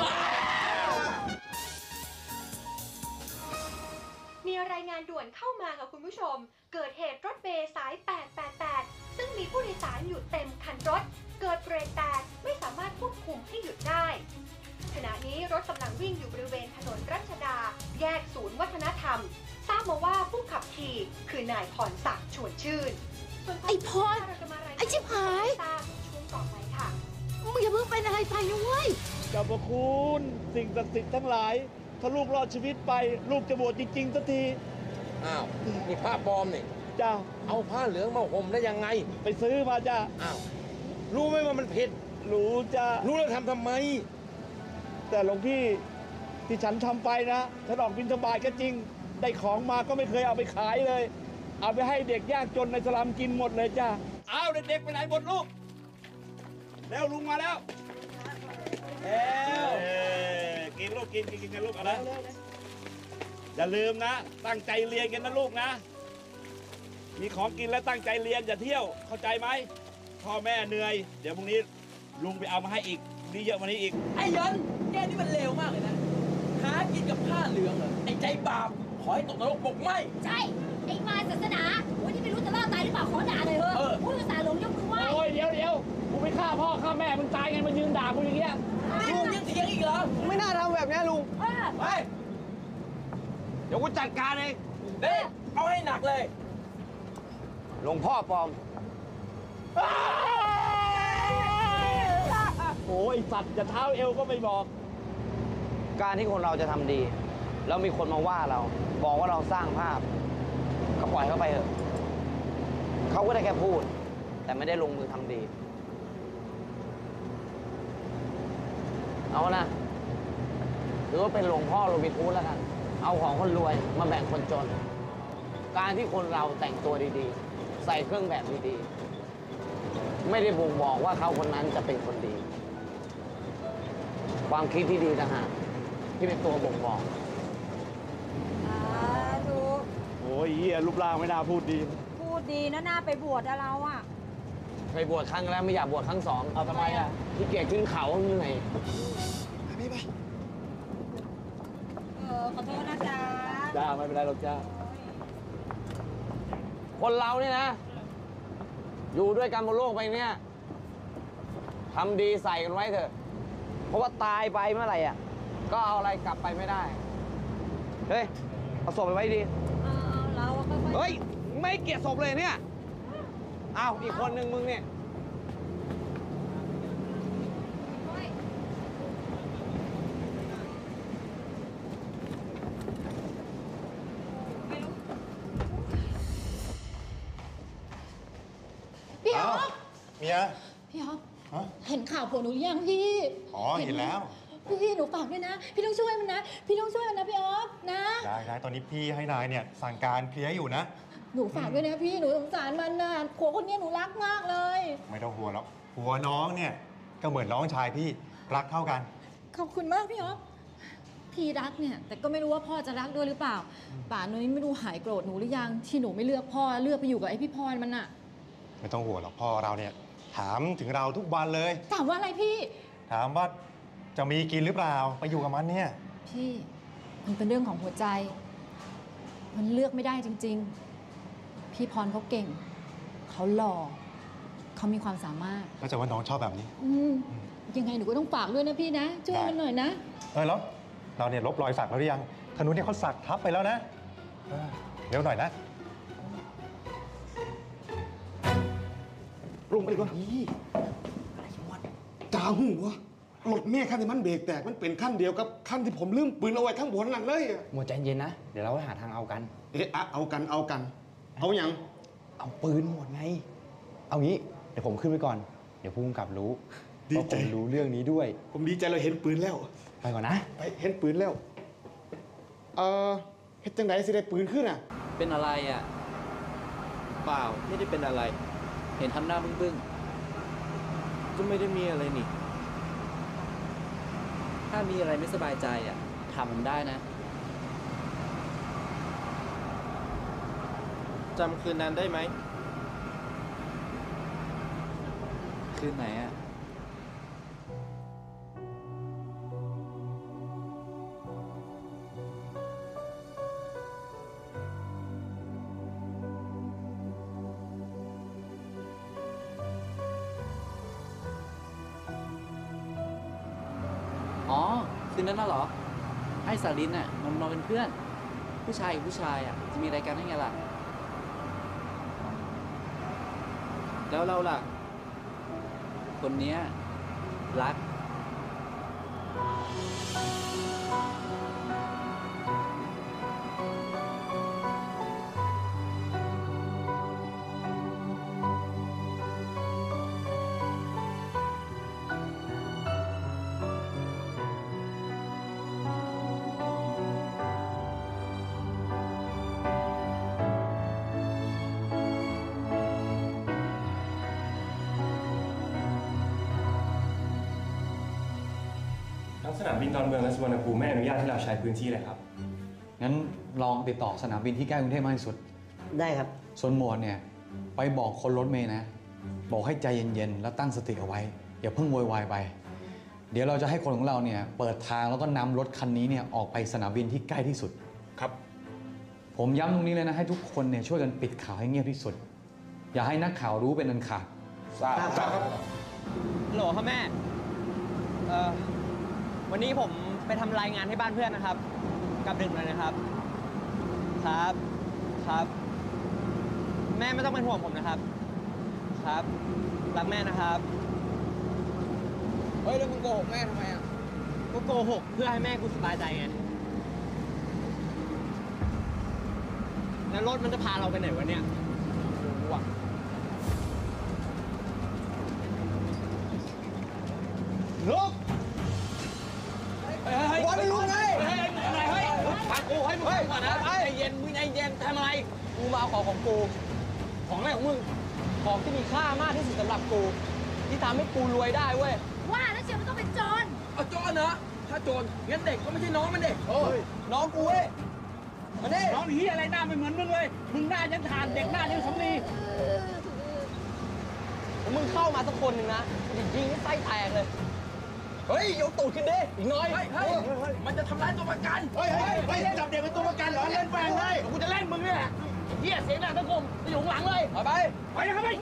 มีรายงานด่วนเข้ามาค่ะคุณผู้ชมเกิดเหตุรถเมล์สายแปดแปดแปดซึ่งมีผู้โดยสารอยู่เต็มคันรถเกิดเบรกแตกไม่สามารถควบคุมให้หยุดได้ขณะนี้รถกำลังวิ่งอยู่บริเวณถนนรัชดาแยกศูนย์วัฒนธรรมทราบมาว่าผู้ขับขี่คือนายพรศักดิ์ชวนชื่นไอ้พรไอ้ชิบหายช่วงต่อไปค่ะมึงอย่าเพิ่งเป็นอะไรไปนะเว้ยเจ้าพระคุณสิ่งศักดิ์สิทธิ์ทั้งหลาย ถ้าลูกรอดชีวิตไป ลูกจะบวชจริงๆสักทีอ้าว นี่ผ้าปลอมนี่จ้าเอาผ้าเหลืองมาห่มได้ยังไงไปซื้อมาจ้าอ้าว รู้ไหมว่ามันผิดรู้จ้ารู้แล้วทำทำไมแต่หลวงพี่ที่ฉันทำไปนะฉันออกบิณฑบาตก็จริง ได้ของมาก็ไม่เคยเอาไปขายเลย เอาไปให้เด็กยากจนในสลัมกินหมดเลยจ้าเอาเด็กๆไปไหนหมดลูก แล้วลุงมาแล้วแล้วกินลูกกินกินกินกันลูกเอานะอย่าลืมนะ ตั้งใจเรียนกันนะลูกนะ มีของกินแล้วตั้งใจเรียนอย่าเที่ยวเข้าใจไหมพ่อแม่เหนื่อย เดี๋ยวพรุ่งนี้ลุงไปเอามาให้อีกนี่เยอะกว่านี้อีกไอ้ยันแกนี่มันเลวมากเลยนะ หากินกับผ้าเหลืองเหรอไอ้ใจบาป ขอให้ตกนรกบกไหมใช่ ไอ้มารศาสนาวันนี้ไม่รู้จะรอดตายหรือเปล่าขอด่าเลยเถอะพูดภาษาหลงยกมือไหว้โอ้ยเดี๋ยวเดี๋ยวกูไปฆ่าพ่อฆ่าแม่มึงตายไงมายืนด่ากูอย่างเงี้ยลุงยังเถียงอีกเหรอไม่น่าทำแบบนี้ลุงไปเดี๋ยวกูจัดการเองเด็เอาให้หนักเลยหลวงพ่อปลอมโอ้ยสัตว์จะเท้าเอวก็ไม่บอกการที่คนเราจะทำดี แล้วมีคนมาว่าเรา บอกว่าเราสร้างภาพ ก็ปล่อยเขาไปเถอะเขาก็ได้แค่พูด แต่ไม่ได้ลงมือทำดี เอานะหรือว่าเป็นหลวงพ่อโรบินฮูดแล้วกัน เอาของคนรวยมาแบ่งคนจน การที่คนเราแต่งตัวดีๆ ใส่เครื่องแบบดีๆ ไม่ได้บ่งบอกว่าเขาคนนั้นจะเป็นคนดี ความคิดที่ดีต่างหากที่เป็นตัวบ่งบอกถูกโอ้ยเฮียรูปร่างไม่น่าพูดดีพูดดีนะหน้าไปบวชอะเราอะเคยบวชครั้งแล้วไม่อยากบวชครั้งสอง เอาทำไมอ่ะที่เกียจขึ้นเขาเหนื่อยเออขอโทษนะจ๊ะจ้า ไม่เป็นไรหรอกจ้าคนเราเนี่ยนะ อยู่ด้วยกันบนโลกใบเนี้ยทำดีใส่กันไว้เถอะ เพราะว่าตายไปเมื่อไหร่อ่ะ ก็เอาอะไรกลับไปไม่ได้ เฮ้ย เอาศพไปไว้ดีเราก็เฮ้ย ไม่เกลียดศพเลยเนี่ย อ้าว อีกคนหนึ่งมึงเนี่ยพี่อ๊อฟเมียพี่อ๊อฟฮะเห็นข่าวผัวหนูหรือยังพี่อ๋อ เห็นแล้วพี่หนูฝากด้วยนะ พี่ต้องช่วยมันนะ พี่ต้องช่วยมันนะพี่อ๊อฟนะได้ได้ตอนนี้พี่ให้นายเนี่ยสั่งการเคลียร์อยู่นะหนูฝากด้วยนะพี่ หนูสงสารมันนะผัวคนนี้หนูรักมากเลยไม่ต้องห่วงหรอกหัวน้องเนี่ยก็เหมือนน้องชายพี่รักเท่ากันขอบคุณมากพี่อ๊อฟ พี่รักเนี่ย แต่ก็ไม่รู้ว่าพ่อจะรักด้วยหรือเปล่า ป่านนี้ไม่รู้หายโกรธหนูหรือยังที่หนูไม่เลือกพ่อเลือกไปอยู่กับไอ้พี่พรมันอะไม่ต้องห่วงหรอกพ่อเราเนี่ยถามถึงเราทุกวันเลยถามว่าอะไรพี่ถามว่าจะมีกินหรือเปล่าไปอยู่กับมันเนี่ยพี่มันเป็นเรื่องของหัวใจ มันเลือกไม่ได้จริง ๆ พี่พรเขาเก่ง เขาหล่อ เขามีความสามารถก็จะว่าน้องชอบแบบนี้อืมยังไงหนูก็ต้องฝากด้วยนะพี่นะ ช่วยมันหน่อยนะเออแล้วเราเนี่ยลบรอยสักแล้วหรือยังธนุเนี่ยเขาสักทับไปแล้วนะเออเร็วหน่อยนะลงไปดีกว่าจ้าหูวะรถเมียขั้นที่มันเบรกแตกมันเป็นขั้นเดียวกับขั้นที่ผมลืมปืนเอาไว้ข้างบนนั่นเลยอะหมดใจเย็นนะ เดี๋ยวเราหาทางเอากันเอ๊ะอะเอากันเอากัน เอาอย่างเอาปืนหมดไง เอางี้ เดี๋ยวผมขึ้นไปก่อน เดี๋ยวผู้กำกับรู้ว่าผมรู้เรื่องนี้ด้วยผมดีใจเราเห็นปืนแล้วไปก่อนนะไปเห็นปืนแล้ว เออเฮ็ดจังไดสิได้ปืนขึ้นอ่ะเป็นอะไรอ่ะ เปล่า ไม่ได้เป็นอะไร เห็นทำหน้าบึ้งๆ ก็ไม่ได้มีอะไรนี่ ถ้ามีอะไรไม่สบายใจอ่ะถามผมได้นะ จำคืนนั้นได้ไหม คืนไหนอ่ะ อ๋อ คืนนั้นน่ะเหรอ ให้สาลินน่ะมันนอนเป็นเพื่อน ผู้ชายกับผู้ชายอ่ะ จะมีอะไรกันได้ไงล่ะ แล้วเราล่ะ คนเนี้ยรักสนามบินดอนเมืองและสุวรรณภูมิไม่อนุญาตให้เราใช้พื้นที่เลยครับงั้นลองติดต่อสนามบินที่ใกล้กรุงเทพมากที่สุดได้ครับส่วนหมวดเนี่ยไปบอกคนรถเมย์นะ บอกให้ใจเย็นๆแล้วตั้งสติเอาไว้ อย่าเพิ่งโวยวายไป เดี๋ยวเราจะให้คนของเราเนี่ยเปิดทางแล้วก็นำรถคันนี้เนี่ยออกไปสนามบินที่ใกล้ที่สุดครับผมย้ำตรงนี้เลยนะให้ทุกคนเนี่ยช่วยกันปิดข่าวให้เงียบที่สุด อย่าให้นักข่าวรู้เป็นอันขาดทราบครับฮัลโหลครับแม่ เอ่อ วันนี้ผมไปทำรายงานให้บ้านเพื่อนนะครับ กลับดึกเลยนะครับ ครับ ครับ แม่ไม่ต้องเป็นห่วงผมนะครับ ครับ รักแม่นะครับ เฮ้ยแล้วมึงโกหกแม่ทำไมอ่ะกูโกหกเพื่อให้แม่กูสบายใจไง แล้วรถมันจะพาเราไปไหนวะเนี่ยรู้อ่ะลุกเฮ้ยเฮ้ยวันลุกไงเฮ้ยอะไรเฮ้ยฟังกูให้มึงก่อนนะใจเย็นมึงใจเย็นทำอะไรกูมาเอาของของกูของอะไรของมึงของที่มีค่ามากที่สุดสำหรับกูที่ทำให้กูรวยได้เว้ยว่าแล้วเชียวมันต้องเป็นโจรเอาโจรเหรอถ้าโจรงั้นเด็กก็ไม่ใช่น้องมันเด็กน้องกูเว้ยมาดิน้องเฮียอะไรหน้าไม่เหมือนมึงเลยมึงหน้ายังทานเด็กหน้ายังสำลีมึงเข้ามาสักคนหนึ่งนะจะยิงให้ไส้แตกเลยเฮ้ยยกตูดขึ้นดิอีกน้อยเฮ้ยมันจะทำร้ายตัวประกันเฮ้ยเฮ้ยเฮ้ยจับเด็กเป็นตัวประกันเหรอเล่นแฝงเลยกูจะเล่นมึงนี่แหละเฮียเสียงดังทั้งกลมจะอยู่ข้างหลังเลยไปไปนะครับไป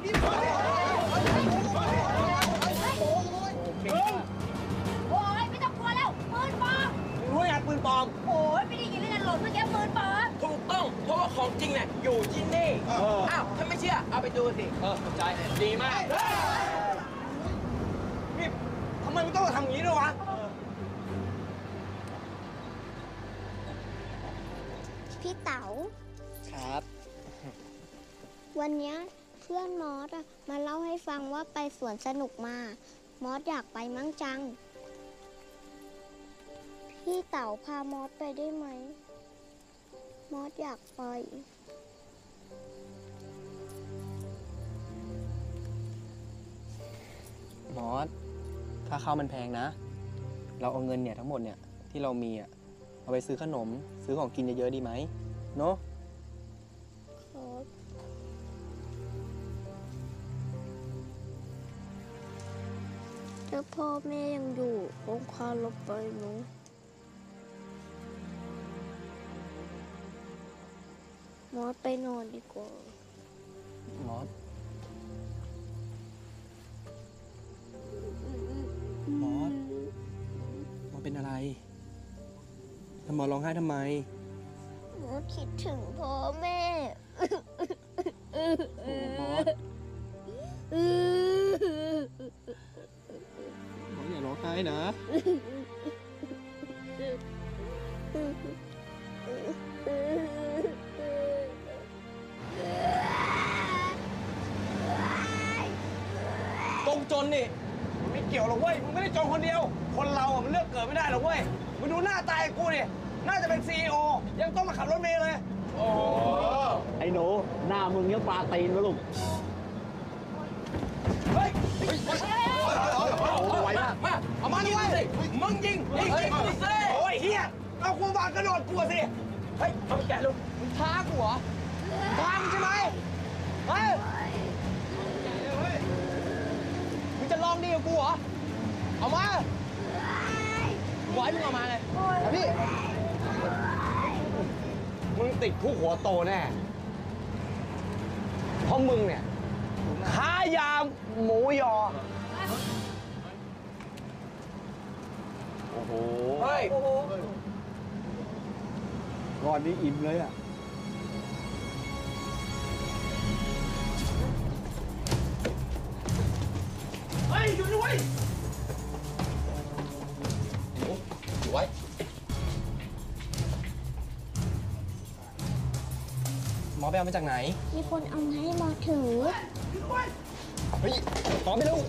โอ้ยไม่ต้องกลัวแล้วปืนปลอมรู้ไงปืนปลอมโอ้ยไม่ได้ยินเลยนะหล่นเมื่อกี้ปืนปลอมถูกต้องเพราะว่าของจริงเนี่ยอยู่ที่นี่อ้าวถ้าไม่เชื่อเอาไปดูสิเออใจดีมากนี่ทำไมมึงต้องมาทำอย่างนี้ด้วยวะพี่เต๋าครับวันเนี้ยเพื่อนมอสอะมาเล่าให้ฟังว่าไปสวนสนุกมา มอสอยากไปมั้งจัง พี่เต๋าพามอสไปได้ไหม มอสอยากไปมอสค่าข้าวมันแพงนะ เราเอาเงินเนี่ยทั้งหมดเนี่ยที่เรามีอะเอาไปซื้อขนมซื้อของกินเยอะๆดีไหมเนาะครับถ้าพ่อแม่ยังอยู่คงพาเราไปเนอะมอสไปนอนดีกว่ามอสมอสมอสเป็นอะไรทำมอสร้องไห้ทำไมมอสคิดถึงพ่อแม่มอสมอสอย่าร้องไห้นะ ตรงจนนี่มันไม่เกี่ยวหรอกเว้ย มึงไม่ได้จนคนเดียว คนเราอ่ะมันเลือกเกิดไม่ได้หรอกเว้ย มึงดูหน้าตาไอ้กูเนี่ยน่าจะเป็นซีอีโอยังต้องมาขับรถเมล์เลย โอ้ไอ้หนูหน้ามึงยังปลาตีนวะลูก เฮ้ยไวมากมาเอามาดิเว้ยมึงยิงยิงยิงกูสิโอ้ยเฮียเอากูวางกระโดดกูสิ เฮ้ยเอาไปแกะลูกมึงท้ากูเหรอท้ามึงใช่ไหมเฮ้ยมึงจะลองดีกับกูเหรอ เอามาไว้มึงเอามาเลยพี่มึงติดคุกหัวโตแน่ เพราะมึงเนี่ยค้ายาหมูยอ โอ้โหเฮ้ยก่อนนี้อิ่มเลยอ่ะเฮ้ยหยุดด้วยไปเอามาจากไหนมีคนเอามาให้มอสถือเฮ้ยขอไปเร็ว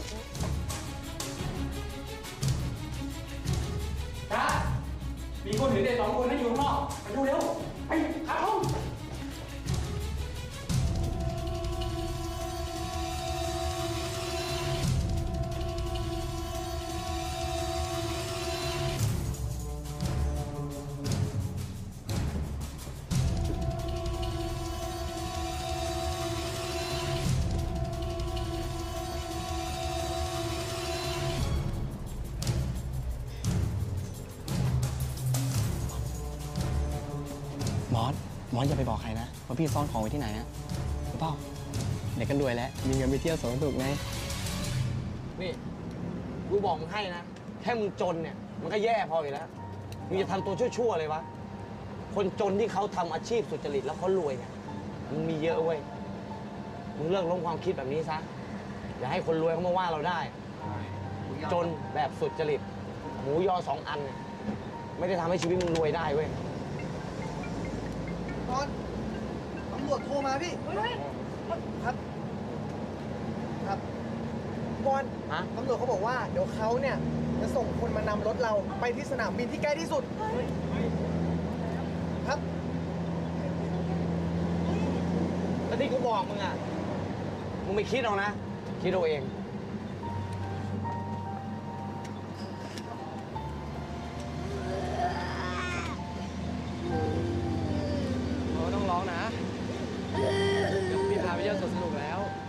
จ้ามีคนถือเด็กสองคนนั่งอยู่ข้างนอกไปดูเร็วไปเข้าห้องมอส มอสอย่าไปบอกใครนะว่าพี่ซ่อนของไว้ที่ไหนอะรู้เปล่าเด็กกันรวยแล้ว มีเงินไปเที่ยวสวนสนุกไงนี่ กูบอกมึงให้นะ แค่มึงจนเนี่ย มันก็แย่พออยู่แล้ว มึงจะทำตัวชั่วๆเลยวะ คนจนที่เขาทำอาชีพสุจริตแล้วเขารวยเนี่ยมันมีเยอะเว้ย มึงเลิกล้มความคิดแบบนี้ซะ อย่าให้คนรวยเขามาว่าเราได้ จนแบบสุจริต หมูยอสองอันเนี่ยไม่ได้ทำให้ชีวิตมึงรวยได้เว้ยตอนตำรวจโทรมาพี่ ครับ ครับบอลตำรวจเขาบอกว่าเดี๋ยวเขาเนี่ยจะส่งคนมานำรถเราไปที่สนามบินที่ใกล้ที่สุด ครับแล้วที่กูบอกมึงอ่ะ มึงไม่คิดเอานะ คิดเอาเองเราต้องร้องนะ เดี๋ยวพี่พาไปเที่ยวสวนสนุกแล้ว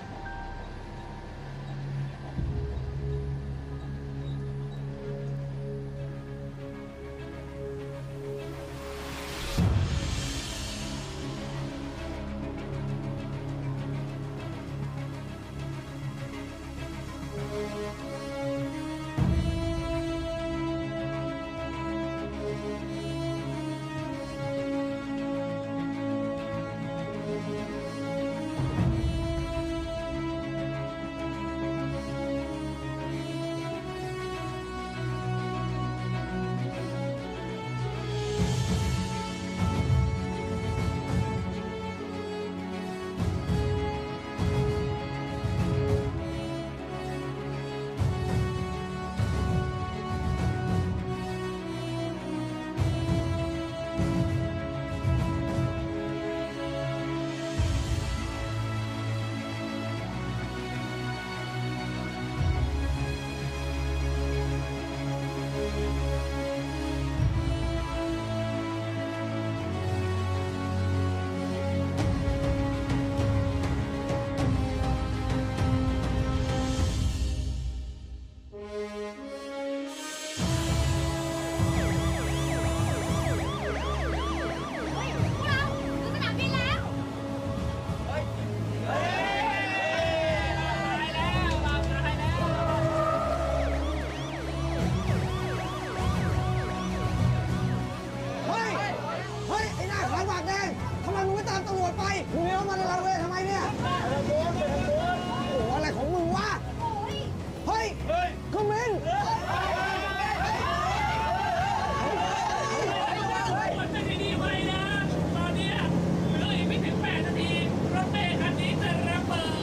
เฮ้ย เฮ้ย ไอ้หน้าขาวปากแดงทำไมมึงไม่ตามตำรวจไป มึงเลี้ยวมาในเราเลยทำไมเนี่ย โอ้โห อะไรของมึงวะ เฮ้ยคอมเมนต์มันจะดีๆไว้นะ ตอนเนี้ยเหลืออีกไม่ถึงแปดนาที รถเมล์คันนี้จะระเบิด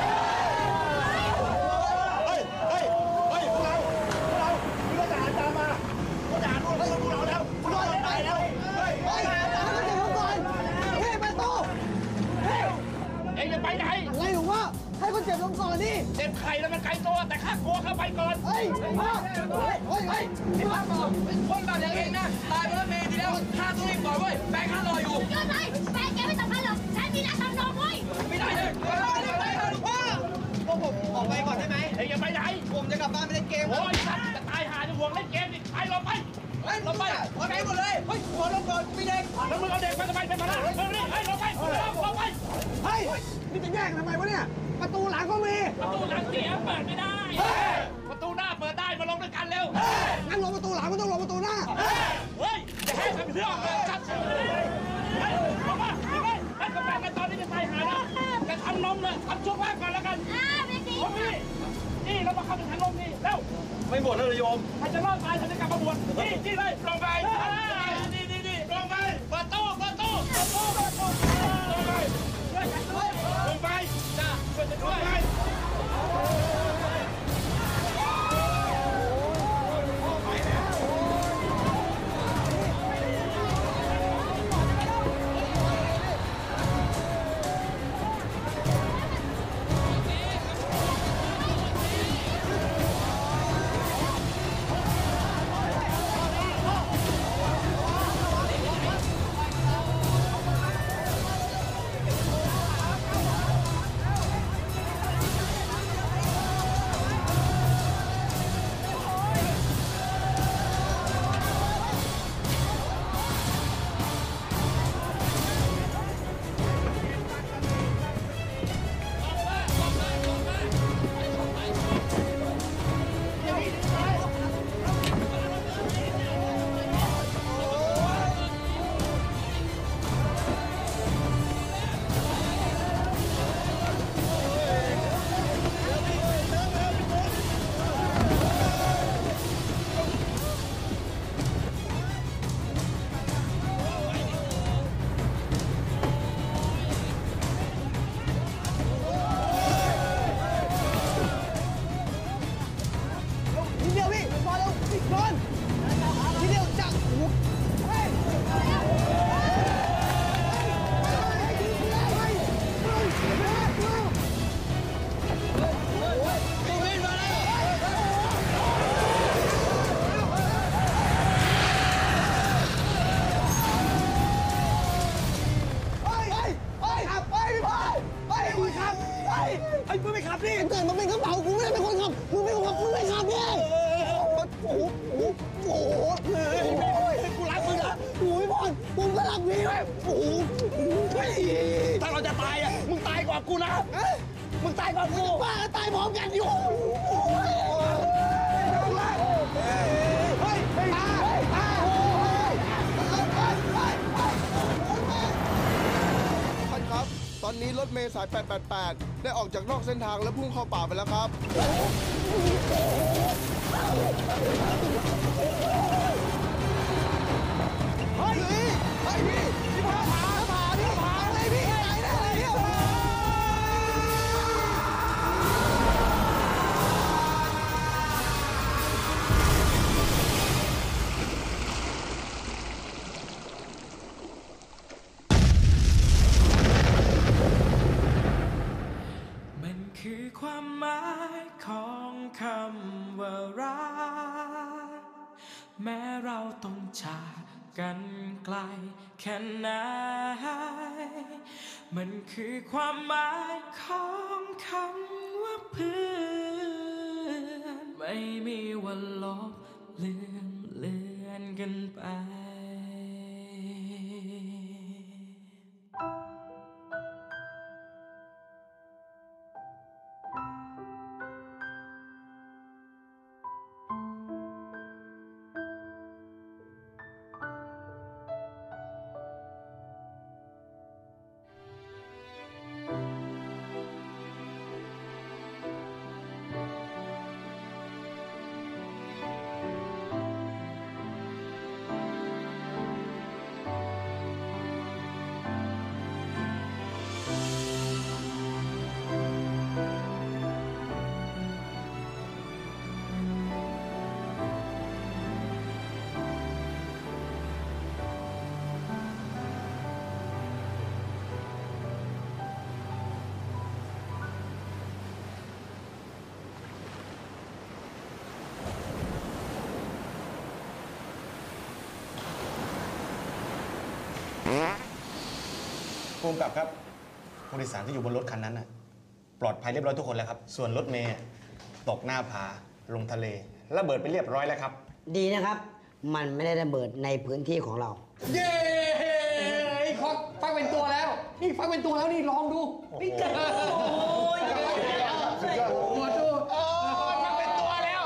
เฮ้ย เฮ้ย เฮ้ย พวกเรา พวกเรามีรถทหารตามมาทหารพวกเราพวกเราแล้วพวกเราจะไปแล้ว เฮ้ย เฮ้ยให้มันเจ็บก่อนพี่ไปโตเฮ้ยเอ็งจะไปไหนอะไรหนูวะให้คนเจ็บลงก่อนดิเจ็บไข่แล้วมันไกลตัวแต่ข้ากลัวเข้าไปก่อนเฮ้ยมาเฮ้ย เฮ้ย เฮ้ยไอ้บ้าบอคนแบบอย่างเองนะ ตายบนรถเมล์ทีแล้วค่าตัวอีกก่อนเว้ยแบงค์ค่ารออยู่หยุดเลยแฟนแกไม่สำคัญหรอกฉันมีร้านทำนมเว้ยไม่ได้เลยไม่ได้เลยไม่ได้เลยพ่อพวกผมออกไปก่อนได้ไหมเอ็งจะไปไหนผมจะกลับบ้านไปเล่นเกมโอ้ยสัตว์จะตายหาจะห่วงเล่นเกมดิไปลงไปเฮ้ยลงไปลงไปหมดเลยเฮ้ยหัวลงก่อนกูมีเด็กแล้วมึงเอาเด็กมาทำไมเป็นภาระเฮ้ยเฮ้ยลงไปลงไปเฮ้ย นี่จะแยกกันทำไมวะเนี่ย ประตูหลังก็มีประตูหลังเสียเปิดไม่ได้ ประตูหน้าเปิดได้มาลงด้วยกันเร็วงั้นลงประตูหลังมันต้องลงประตูหน้าเฮ้ยอย่าให้ทำเรื่องเลยจัดเลยเฮ้ยลงมาเฮ้ยให้กาแฟกันตอนนี้จะตายหาแล้วจะทำนมเลยทำช่วงว่างก่อนแล้วกันโอ้ยนี่เรามาเข้าไปทำนมนี่เร็วไม่บวชแล้วเหรอโยมใครจะรอดตายฉันจะกลับมาบวชนี่นี่เลยลงไปนี่นี่นี่ลงไปเปิดตู้เปิดตู้เปิดตู้เปิดตู้ลงไปมึงไม่ขับดิเกิดมาเป็นกระเป๋ากูไม่ได้เป็นคนขับมึงไม่ขับมึงไม่ขับดิโอ้โหโอ้โหกูรักมึงนะโอ้ยบอลมึงก็รักพี่ด้วยโอ้โหถ้าเราจะตายอ่ะมึงตายก่อนกูนะมึงตายก่อนกูบ้าตายพร้อมกันอยู่เฮ้ยตาตาท่านครับ ตอนนี้รถเมล์สายแปดแปดแปดได้ออกจากนอกเส้นทางและพุ่งเข้าป่าไปแล้วครับเฮ้ยเฮ้ยพี่พี่พาผาผาพี่ผาอะไรพี่ไหนไหนเนี่ยมันคือความหมายของคำว่ารักแม้เราต้องจากกันไกลแค่ไหนมันคือความหมายของคำว่าเพื่อนไม่มีวันลบเลือนเลือนกันไปผู้กำกับครับผู้โดยสารที่อยู่บนรถคันนั้นน่ะปลอดภัยเรียบร้อยทุกคนแล้วครับส่วนรถเมย์ตกหน้าผาลงทะเลระเบิดไปเรียบร้อยแล้วครับดีนะครับมันไม่ได้ระเบิดในพื้นที่ของเราเย้ฟักฟักเป็นตัวแล้วนี่ฟักเป็นตัวแล้วนี่ลองดูนี่เจอโอ้ยสุดยอดหัวดูฟักเป็นตัวแล้ว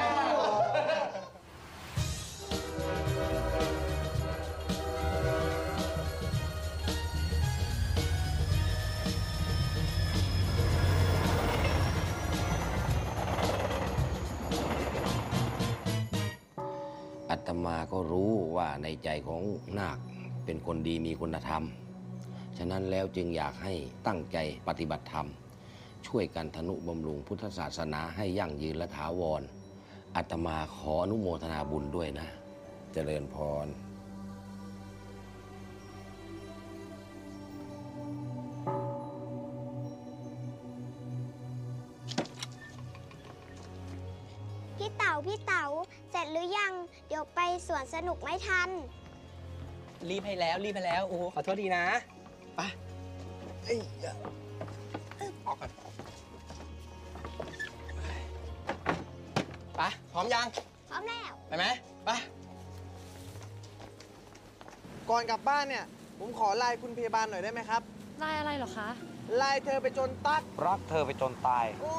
อาตมาก็รู้ว่าในใจของนาคเป็นคนดีมีคุณธรรม ฉะนั้นแล้วจึงอยากให้ตั้งใจปฏิบัติธรรม ช่วยกันทนุบำรุงพุทธศาสนาให้ยั่งยืนและถาวรอาตมาขออนุโมทนาบุญด้วยนะ เจริญพรพี่เต๋าพี่เต๋าเสร็จหรือยังเดี๋ยวไปสวนสนุกไม่ทันรีบให้แล้วรีบให้แล้วโอ้โหขอโทษทีนะไปเอ้ยออกก่อนไปพร้อมยังพร้อมแล้วไปไหมไปก่อนกลับบ้านเนี่ยผมขอไลน์คุณพยาบาลหน่อยได้ไหมครับไลน์อะไรเหรอคะไลน์เธอไปจนตักรักเธอไปจนตายโอ้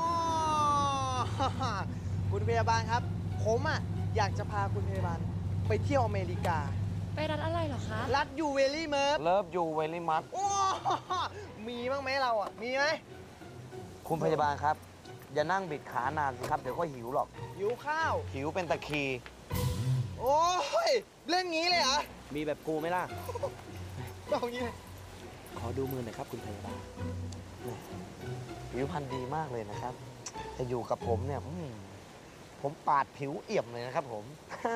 คุณพยาบาลครับ ผมอ่ะอยากจะพาคุณพยาบาลไปเที่ยวอเมริกาไปรัฐอะไรเหรอคะรัฐยูเวลี่เมิร์ฟเลิฟยูเวลี่มัสโอ้ มีบ้างไหมเราอ่ะ มีไหมคุณพยาบาลครับ อย่านั่งบิดขานานสิครับเดี๋ยวก็หิวหรอกหิวข้าวหิวเป็นตะคีโอ้ย เล่นงี้เลยเหรอมีแบบกูไหมล่ะเอางี้เลยขอดูมือหน่อยครับคุณพยาบาลผิวพรรณดีมากเลยนะครับแต่อยู่กับผมเนี่ยอืมผมปาดผิวเอี่ยมเลยนะครับผม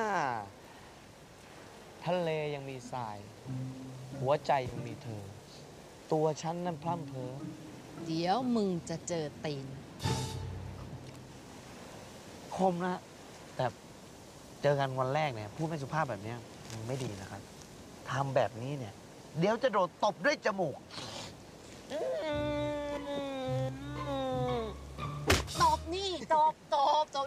ทะเลยังมีทราย หัวใจยังมีเธอ ตัวฉันนั่นพร่ำเพ้อเดี๋ยวมึงจะเจอตีนคมนะ แต่เจอกันวันแรกเนี่ยพูดไม่สุภาพแบบเนี้ยมันไม่ดีนะครับทำแบบนี้เนี่ย เดี๋ยวจะโดนตบด้วยจมูก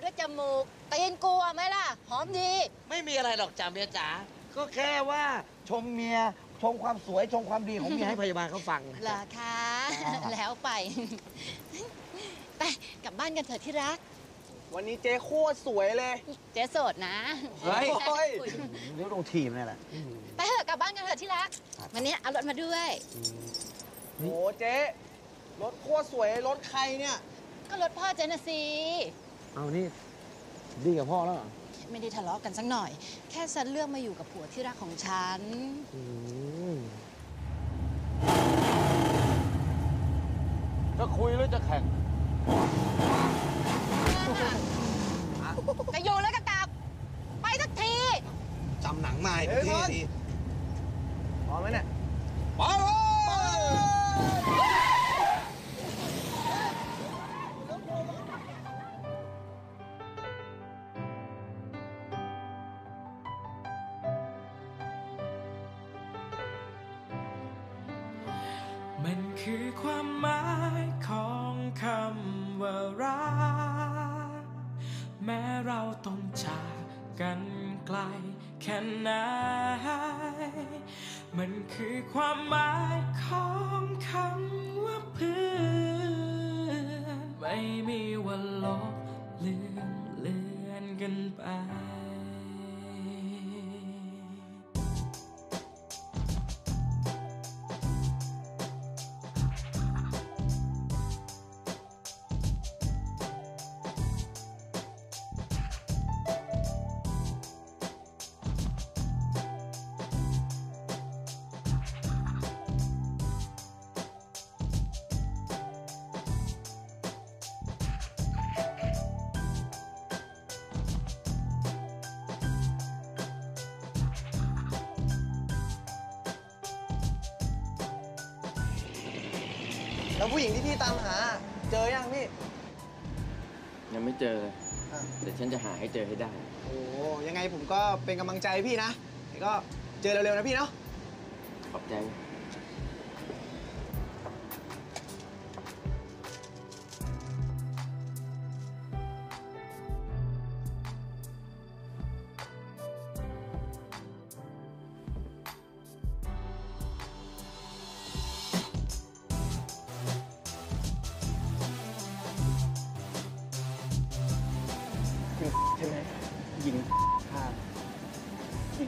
ด้วยจมูกตีนกลัวไหมล่ะ หอมดีไม่มีอะไรหรอกจ้าเมียจ๋าก็แค่ว่าชมเมียชมความสวยชมความดีของเมียให้พยาบาลเขาฟังเหรอคะ แล้วไป ไปกลับบ้านกันเถอะที่รักวันนี้เจ๊โคตรสวยเลยเจ๊โสดนะเฮ้ยเดี๋ยวลงทีมนี่แหละไปเถอะกลับบ้านกันเถอะที่รัก วันนี้เอารถมาด้วยโอ้เจ๊รถโคตรสวยรถใครเนี่ยก็รถพ่อเจ๊น่ะสิเอานี่ดีกับพ่อแล้วเหรอไม่ได้ทะเลาะกันสักหน่อย แค่ฉันเลือกมาอยู่กับผัวที่รักของฉันจะคุยหรือจะแข่งจะอยู่แล้วก็กลับ ไปสักทีจำหนังมาอีกทีดีพร้อมไหมเนี่ยไปเลยมันคือความหมายของคำว่ารักแม้เราต้องจากกันไกลแค่ไหนมันคือความหมายของคำว่าเพื่อนไม่มีวันลบเลือนเลือนกันไปแล้วผู้หญิงที่พี่ตามหา เจอยังพี่ยังไม่เจอเลยเดี๋ยวฉันจะหาให้เจอให้ได้โอ้ยังไงผมก็เป็นกำลังใจให้พี่นะก็เจอเร็วๆนะพี่เนาะขอบใจใช่ไหมยิงฆ่ายิง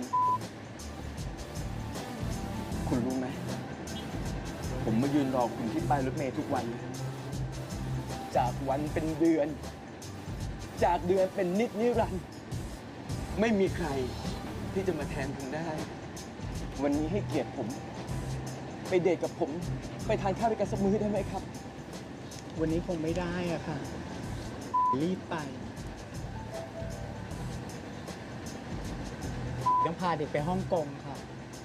คุณรู้ไหมผมมายืนรอคุณที่ป้ายรถเมล์ทุกวัน จากวันเป็นเดือน จากเดือนเป็นนิดนิรันดร์ไม่มีใครที่จะมาแทนคุณได้ วันนี้ให้เกียรติผม ไปเดทกับผมไปทานข้าวด้วยกันสักมื้อได้ไหมครับ วันนี้คงไม่ได้อะค่ะ รีบไปต้องพาเด็กไปฮ่องกงค่ะ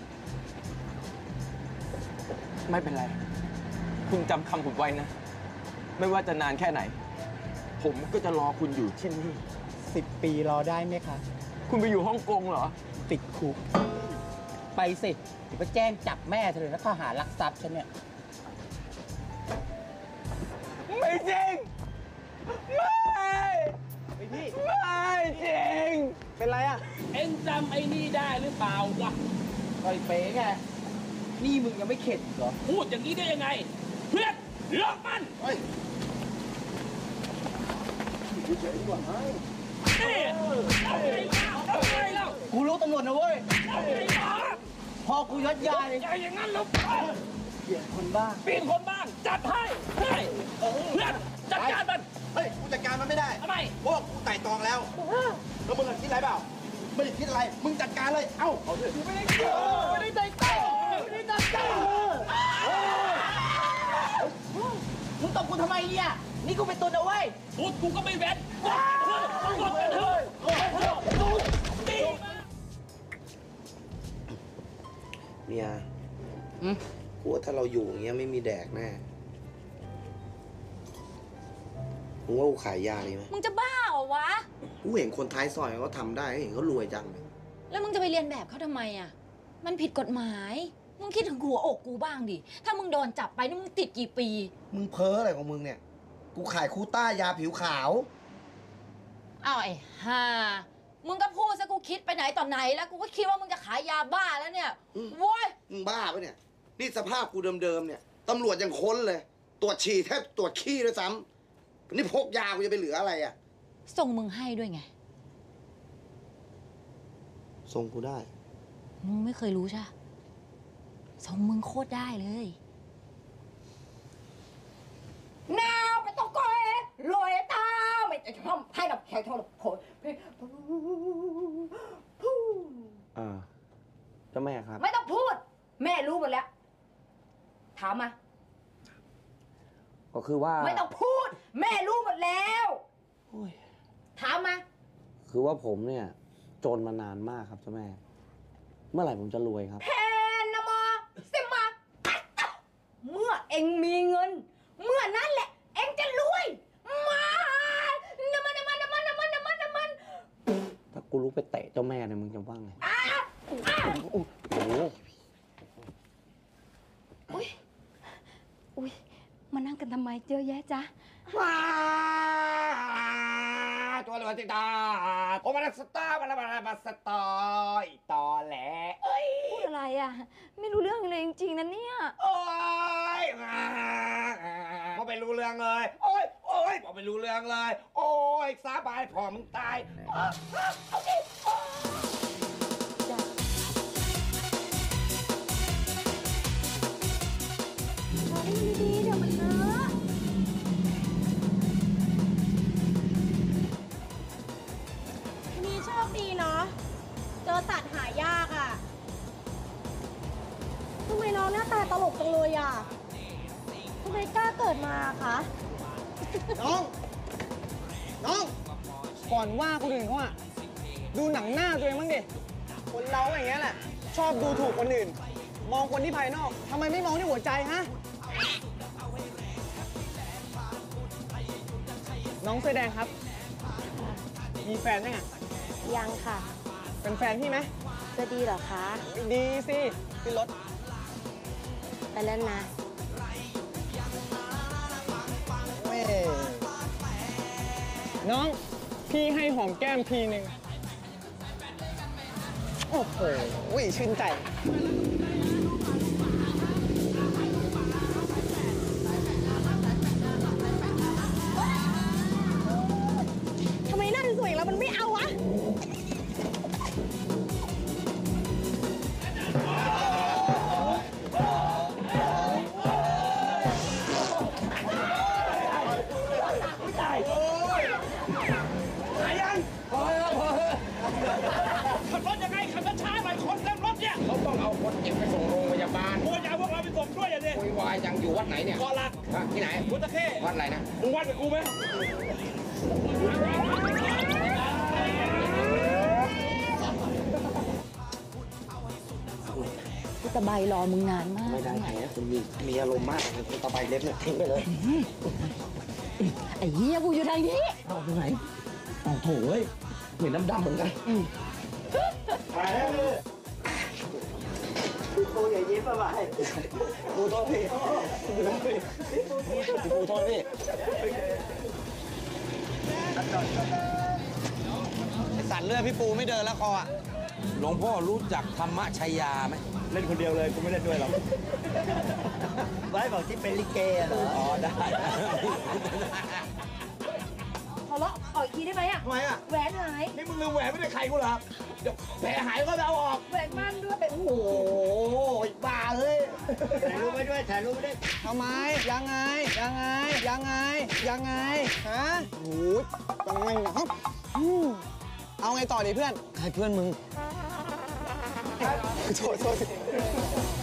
ไม่เป็นไร คุณจำคำผมไว้นะ ไม่ว่าจะนานแค่ไหน ผมก็จะรอคุณอยู่ที่นี่สิบปีรอได้ไหมคะ คุณไปอยู่ฮ่องกงเหรอ ติดคุกไปสิเดี๋ยวไปแจ้งจับแม่เธอเลยนะข้อหารักทรัพย์ฉันเนี่ยไม่จริง ไม่ไม่พี่ ไม่จริง เป็นไรอ่ะเอ็งจำไอ้นี่ได้หรือเปล่าวะคอยเป๋ไง นี่มึงยังไม่เข็ดเหรอพูดอย่างนี้ได้ยังไง เพื่อนเลิกมันเฮ้ยเฉยๆดีกว่าไหมนี่เอาไงล่ะเอาไงล่ะกูรู้ตำรวจนะเว้ยเอาไงล่ะพอกูยศยายใจอย่างนั้นเหรอเปลี่ยนคนบ้างเปลี่ยนคนบ้างจัดให้เฮ้ยเพื่อนจัดการมันเฮ้ย กูจัดการมันไม่ได้ทำไมเพราะว่ากูไต่ตองแล้ว แล้วมึงคิดอะไรเปล่า ไม่ได้คิดอะไร มึงจัดการเลย เอ้าเอาเถอะไม่ได้เกี่ยวไม่ได้ใจเต้าไม่ได้ใจเต้ามึงตบกูทำไมเนี่ย นี่กูเป็นตัวนะเว้ยพูดกูก็ไม่เว้นกดกันเถอะตีมาเมียกูว่าถ้าเราอยู่อย่างเงี้ยไม่มีแดกแน่มึงว่ากูขายยาดีไหมมึงจะบ้าเหรอวะกูเห็นคนท้ายซอยเขาทำได้เห็นเขารวยจังเลยแล้วมึงจะไปเรียนแบบเขาทำไมอ่ะ มันผิดกฎหมาย มึงคิดถึงหัวอกกูบ้างดิ ถ้ามึงโดนจับไปนี่มึงติดกี่ปีมึงเพ้ออะไรของมึงเนี่ย กูขายคูต้ายาผิวขาวอ้าวไอ้ห่ามึงก็พูดซะกูคิดไปไหนต่อไหนแล้วกูก็คิดว่ามึงจะขายยาบ้าแล้วเนี่ยโว้ยมึงบ้าปะเนี่ยนี่สภาพกูเดิมๆเนี่ยตำรวจยังค้นเลยตรวจฉี่แทบตรวจขี้ด้วยซ้ำนี่พกยากูจะไปเหลืออะไรอ่ะส่งมึงให้ด้วยไงส่งกูได้มึงไม่เคยรู้ใช่ส่งมึงโคตรได้เลยนาวไปต้องก้อยลอยตาไม่จะทำให้แบบแข็งทนโผล่อ่าเจ้าแม่ครับไม่ต้องพูด แม่รู้หมดแล้ว ถามมาก็คือว่าไม่ต้องพูด แม่รู้หมดแล้วถามมาคือว่าผมเนี่ยจนมานานมากครับเจ้าแม่ เมื่อไหร่ผมจะรวยครับแพนนะมาสิมาเมื่อเอ็งมีเงิน เมื่อนั้นแหละ เอ็งจะรวย มาน้ำมันน้ำมันน้ำมันน้ำมันน้ำมันน้ำมันถ้ากูลุกไปเตะเจ้าแม่เนี่ยมึงจะว่าไงอ้าวอ้าวโอ้โหอุ้ยอุ้ยมานั่งกันทำไมเยอะแยะจ๊ะว้าตัวเหลือติดตาโอมาสตาร์มาละมาละมาสตออีตอแหลเอ้ยพูดอะไรอ่ะ ไม่รู้เรื่องเลยจริงๆนะเนี่ยโอ้ยพอไม่รู้เรื่องเลย โอ้ยโอ้ยพอไม่รู้เรื่องเลย โอ้ยสาบายพอมึงตายเอาดิดีๆเดี๋ยวมันเลอะนี่โชคดีเนาะ เจอสัตว์หายากอ่ะทำไมน้องหน้าตาตลกจังเลยอ่ะทำไมกล้าเกิดมาคะน้อง น้อง ก่อนว่าคนอื่นเขาอะดูหนังหน้าตัวเองบ้างดิ คนเราอย่างเงี้ยแหละ ชอบดูถูกคนอื่น มองคนที่ภายนอกทำไมไม่มองที่หัวใจฮะ น้องเสื้อแดงครับ มีแฟนยังไงยังค่ะเป็นแฟนพี่ไหมจะดีเหรอคะดีสิขึ้นรถไปแล้วนะเว้ยน้อง พี่ให้หอมแก้มทีหนึ่งโอ้โหชื่นใจทำไมหน้าสวยๆแล้วมันไม่เอาวะขับรถยังไงขับช้าๆหน่อยคนเต็มรถเนี่ยเขาต้องเอาคนเจ็บไปส่งโรงพยาบาลโอ้ยอย่าพวกเราไปส่งด้วยอย่าดิโวยวายยังอยู่วัดไหนเนี่ยเกาะหลักที่ไหนพุทธเข้วัดอะไรนะมึงวัดกับกูไหมกูตะไบรอมึงนานมากไม่ได้ไงนะคุณมีมีอารมณ์มากเลยคุณตะไบเล็บเนี่ยทิ้งไปเลยไอ้เหี้ยกูอยู่ทางนี้เอาตรงไหนเอาโถเว้ยเหมือนดำๆเหมือนกันไปแล้วเลยกูอย่ายิ้มอะไรกูโทษพี่กูโทษพี่ไอสัตว์เลือดพี่ปูไม่เดินแล้วคออ่ะหลวงพ่อรู้จักธรรมชัยยาไหมเล่นคนเดียวเลยกูไม่เล่นด้วยหรอกไว้บอกที่เป็นลิเกเหรอ อ๋อได้ขอเลาะออกอีกทีได้ไหมอ่ะทำไมอ่ะแหวนหายนี่มึงลืมแหวนไม่ได้ใครกูเหรอเดี๋ยวแผลหายก็จะเอาออกแหวนมั่นด้วยโอ้โหบ้าเลยถ่ายรูปไปด้วยถ่ายรูปไปด้วยทำไม ยังไง ยังไง ยังไง ยังไง ฮะโอ้ยยังไงนะครับอืมเอาไงต่อดีเพื่อนใครเพื่อนมึงโทษโทษ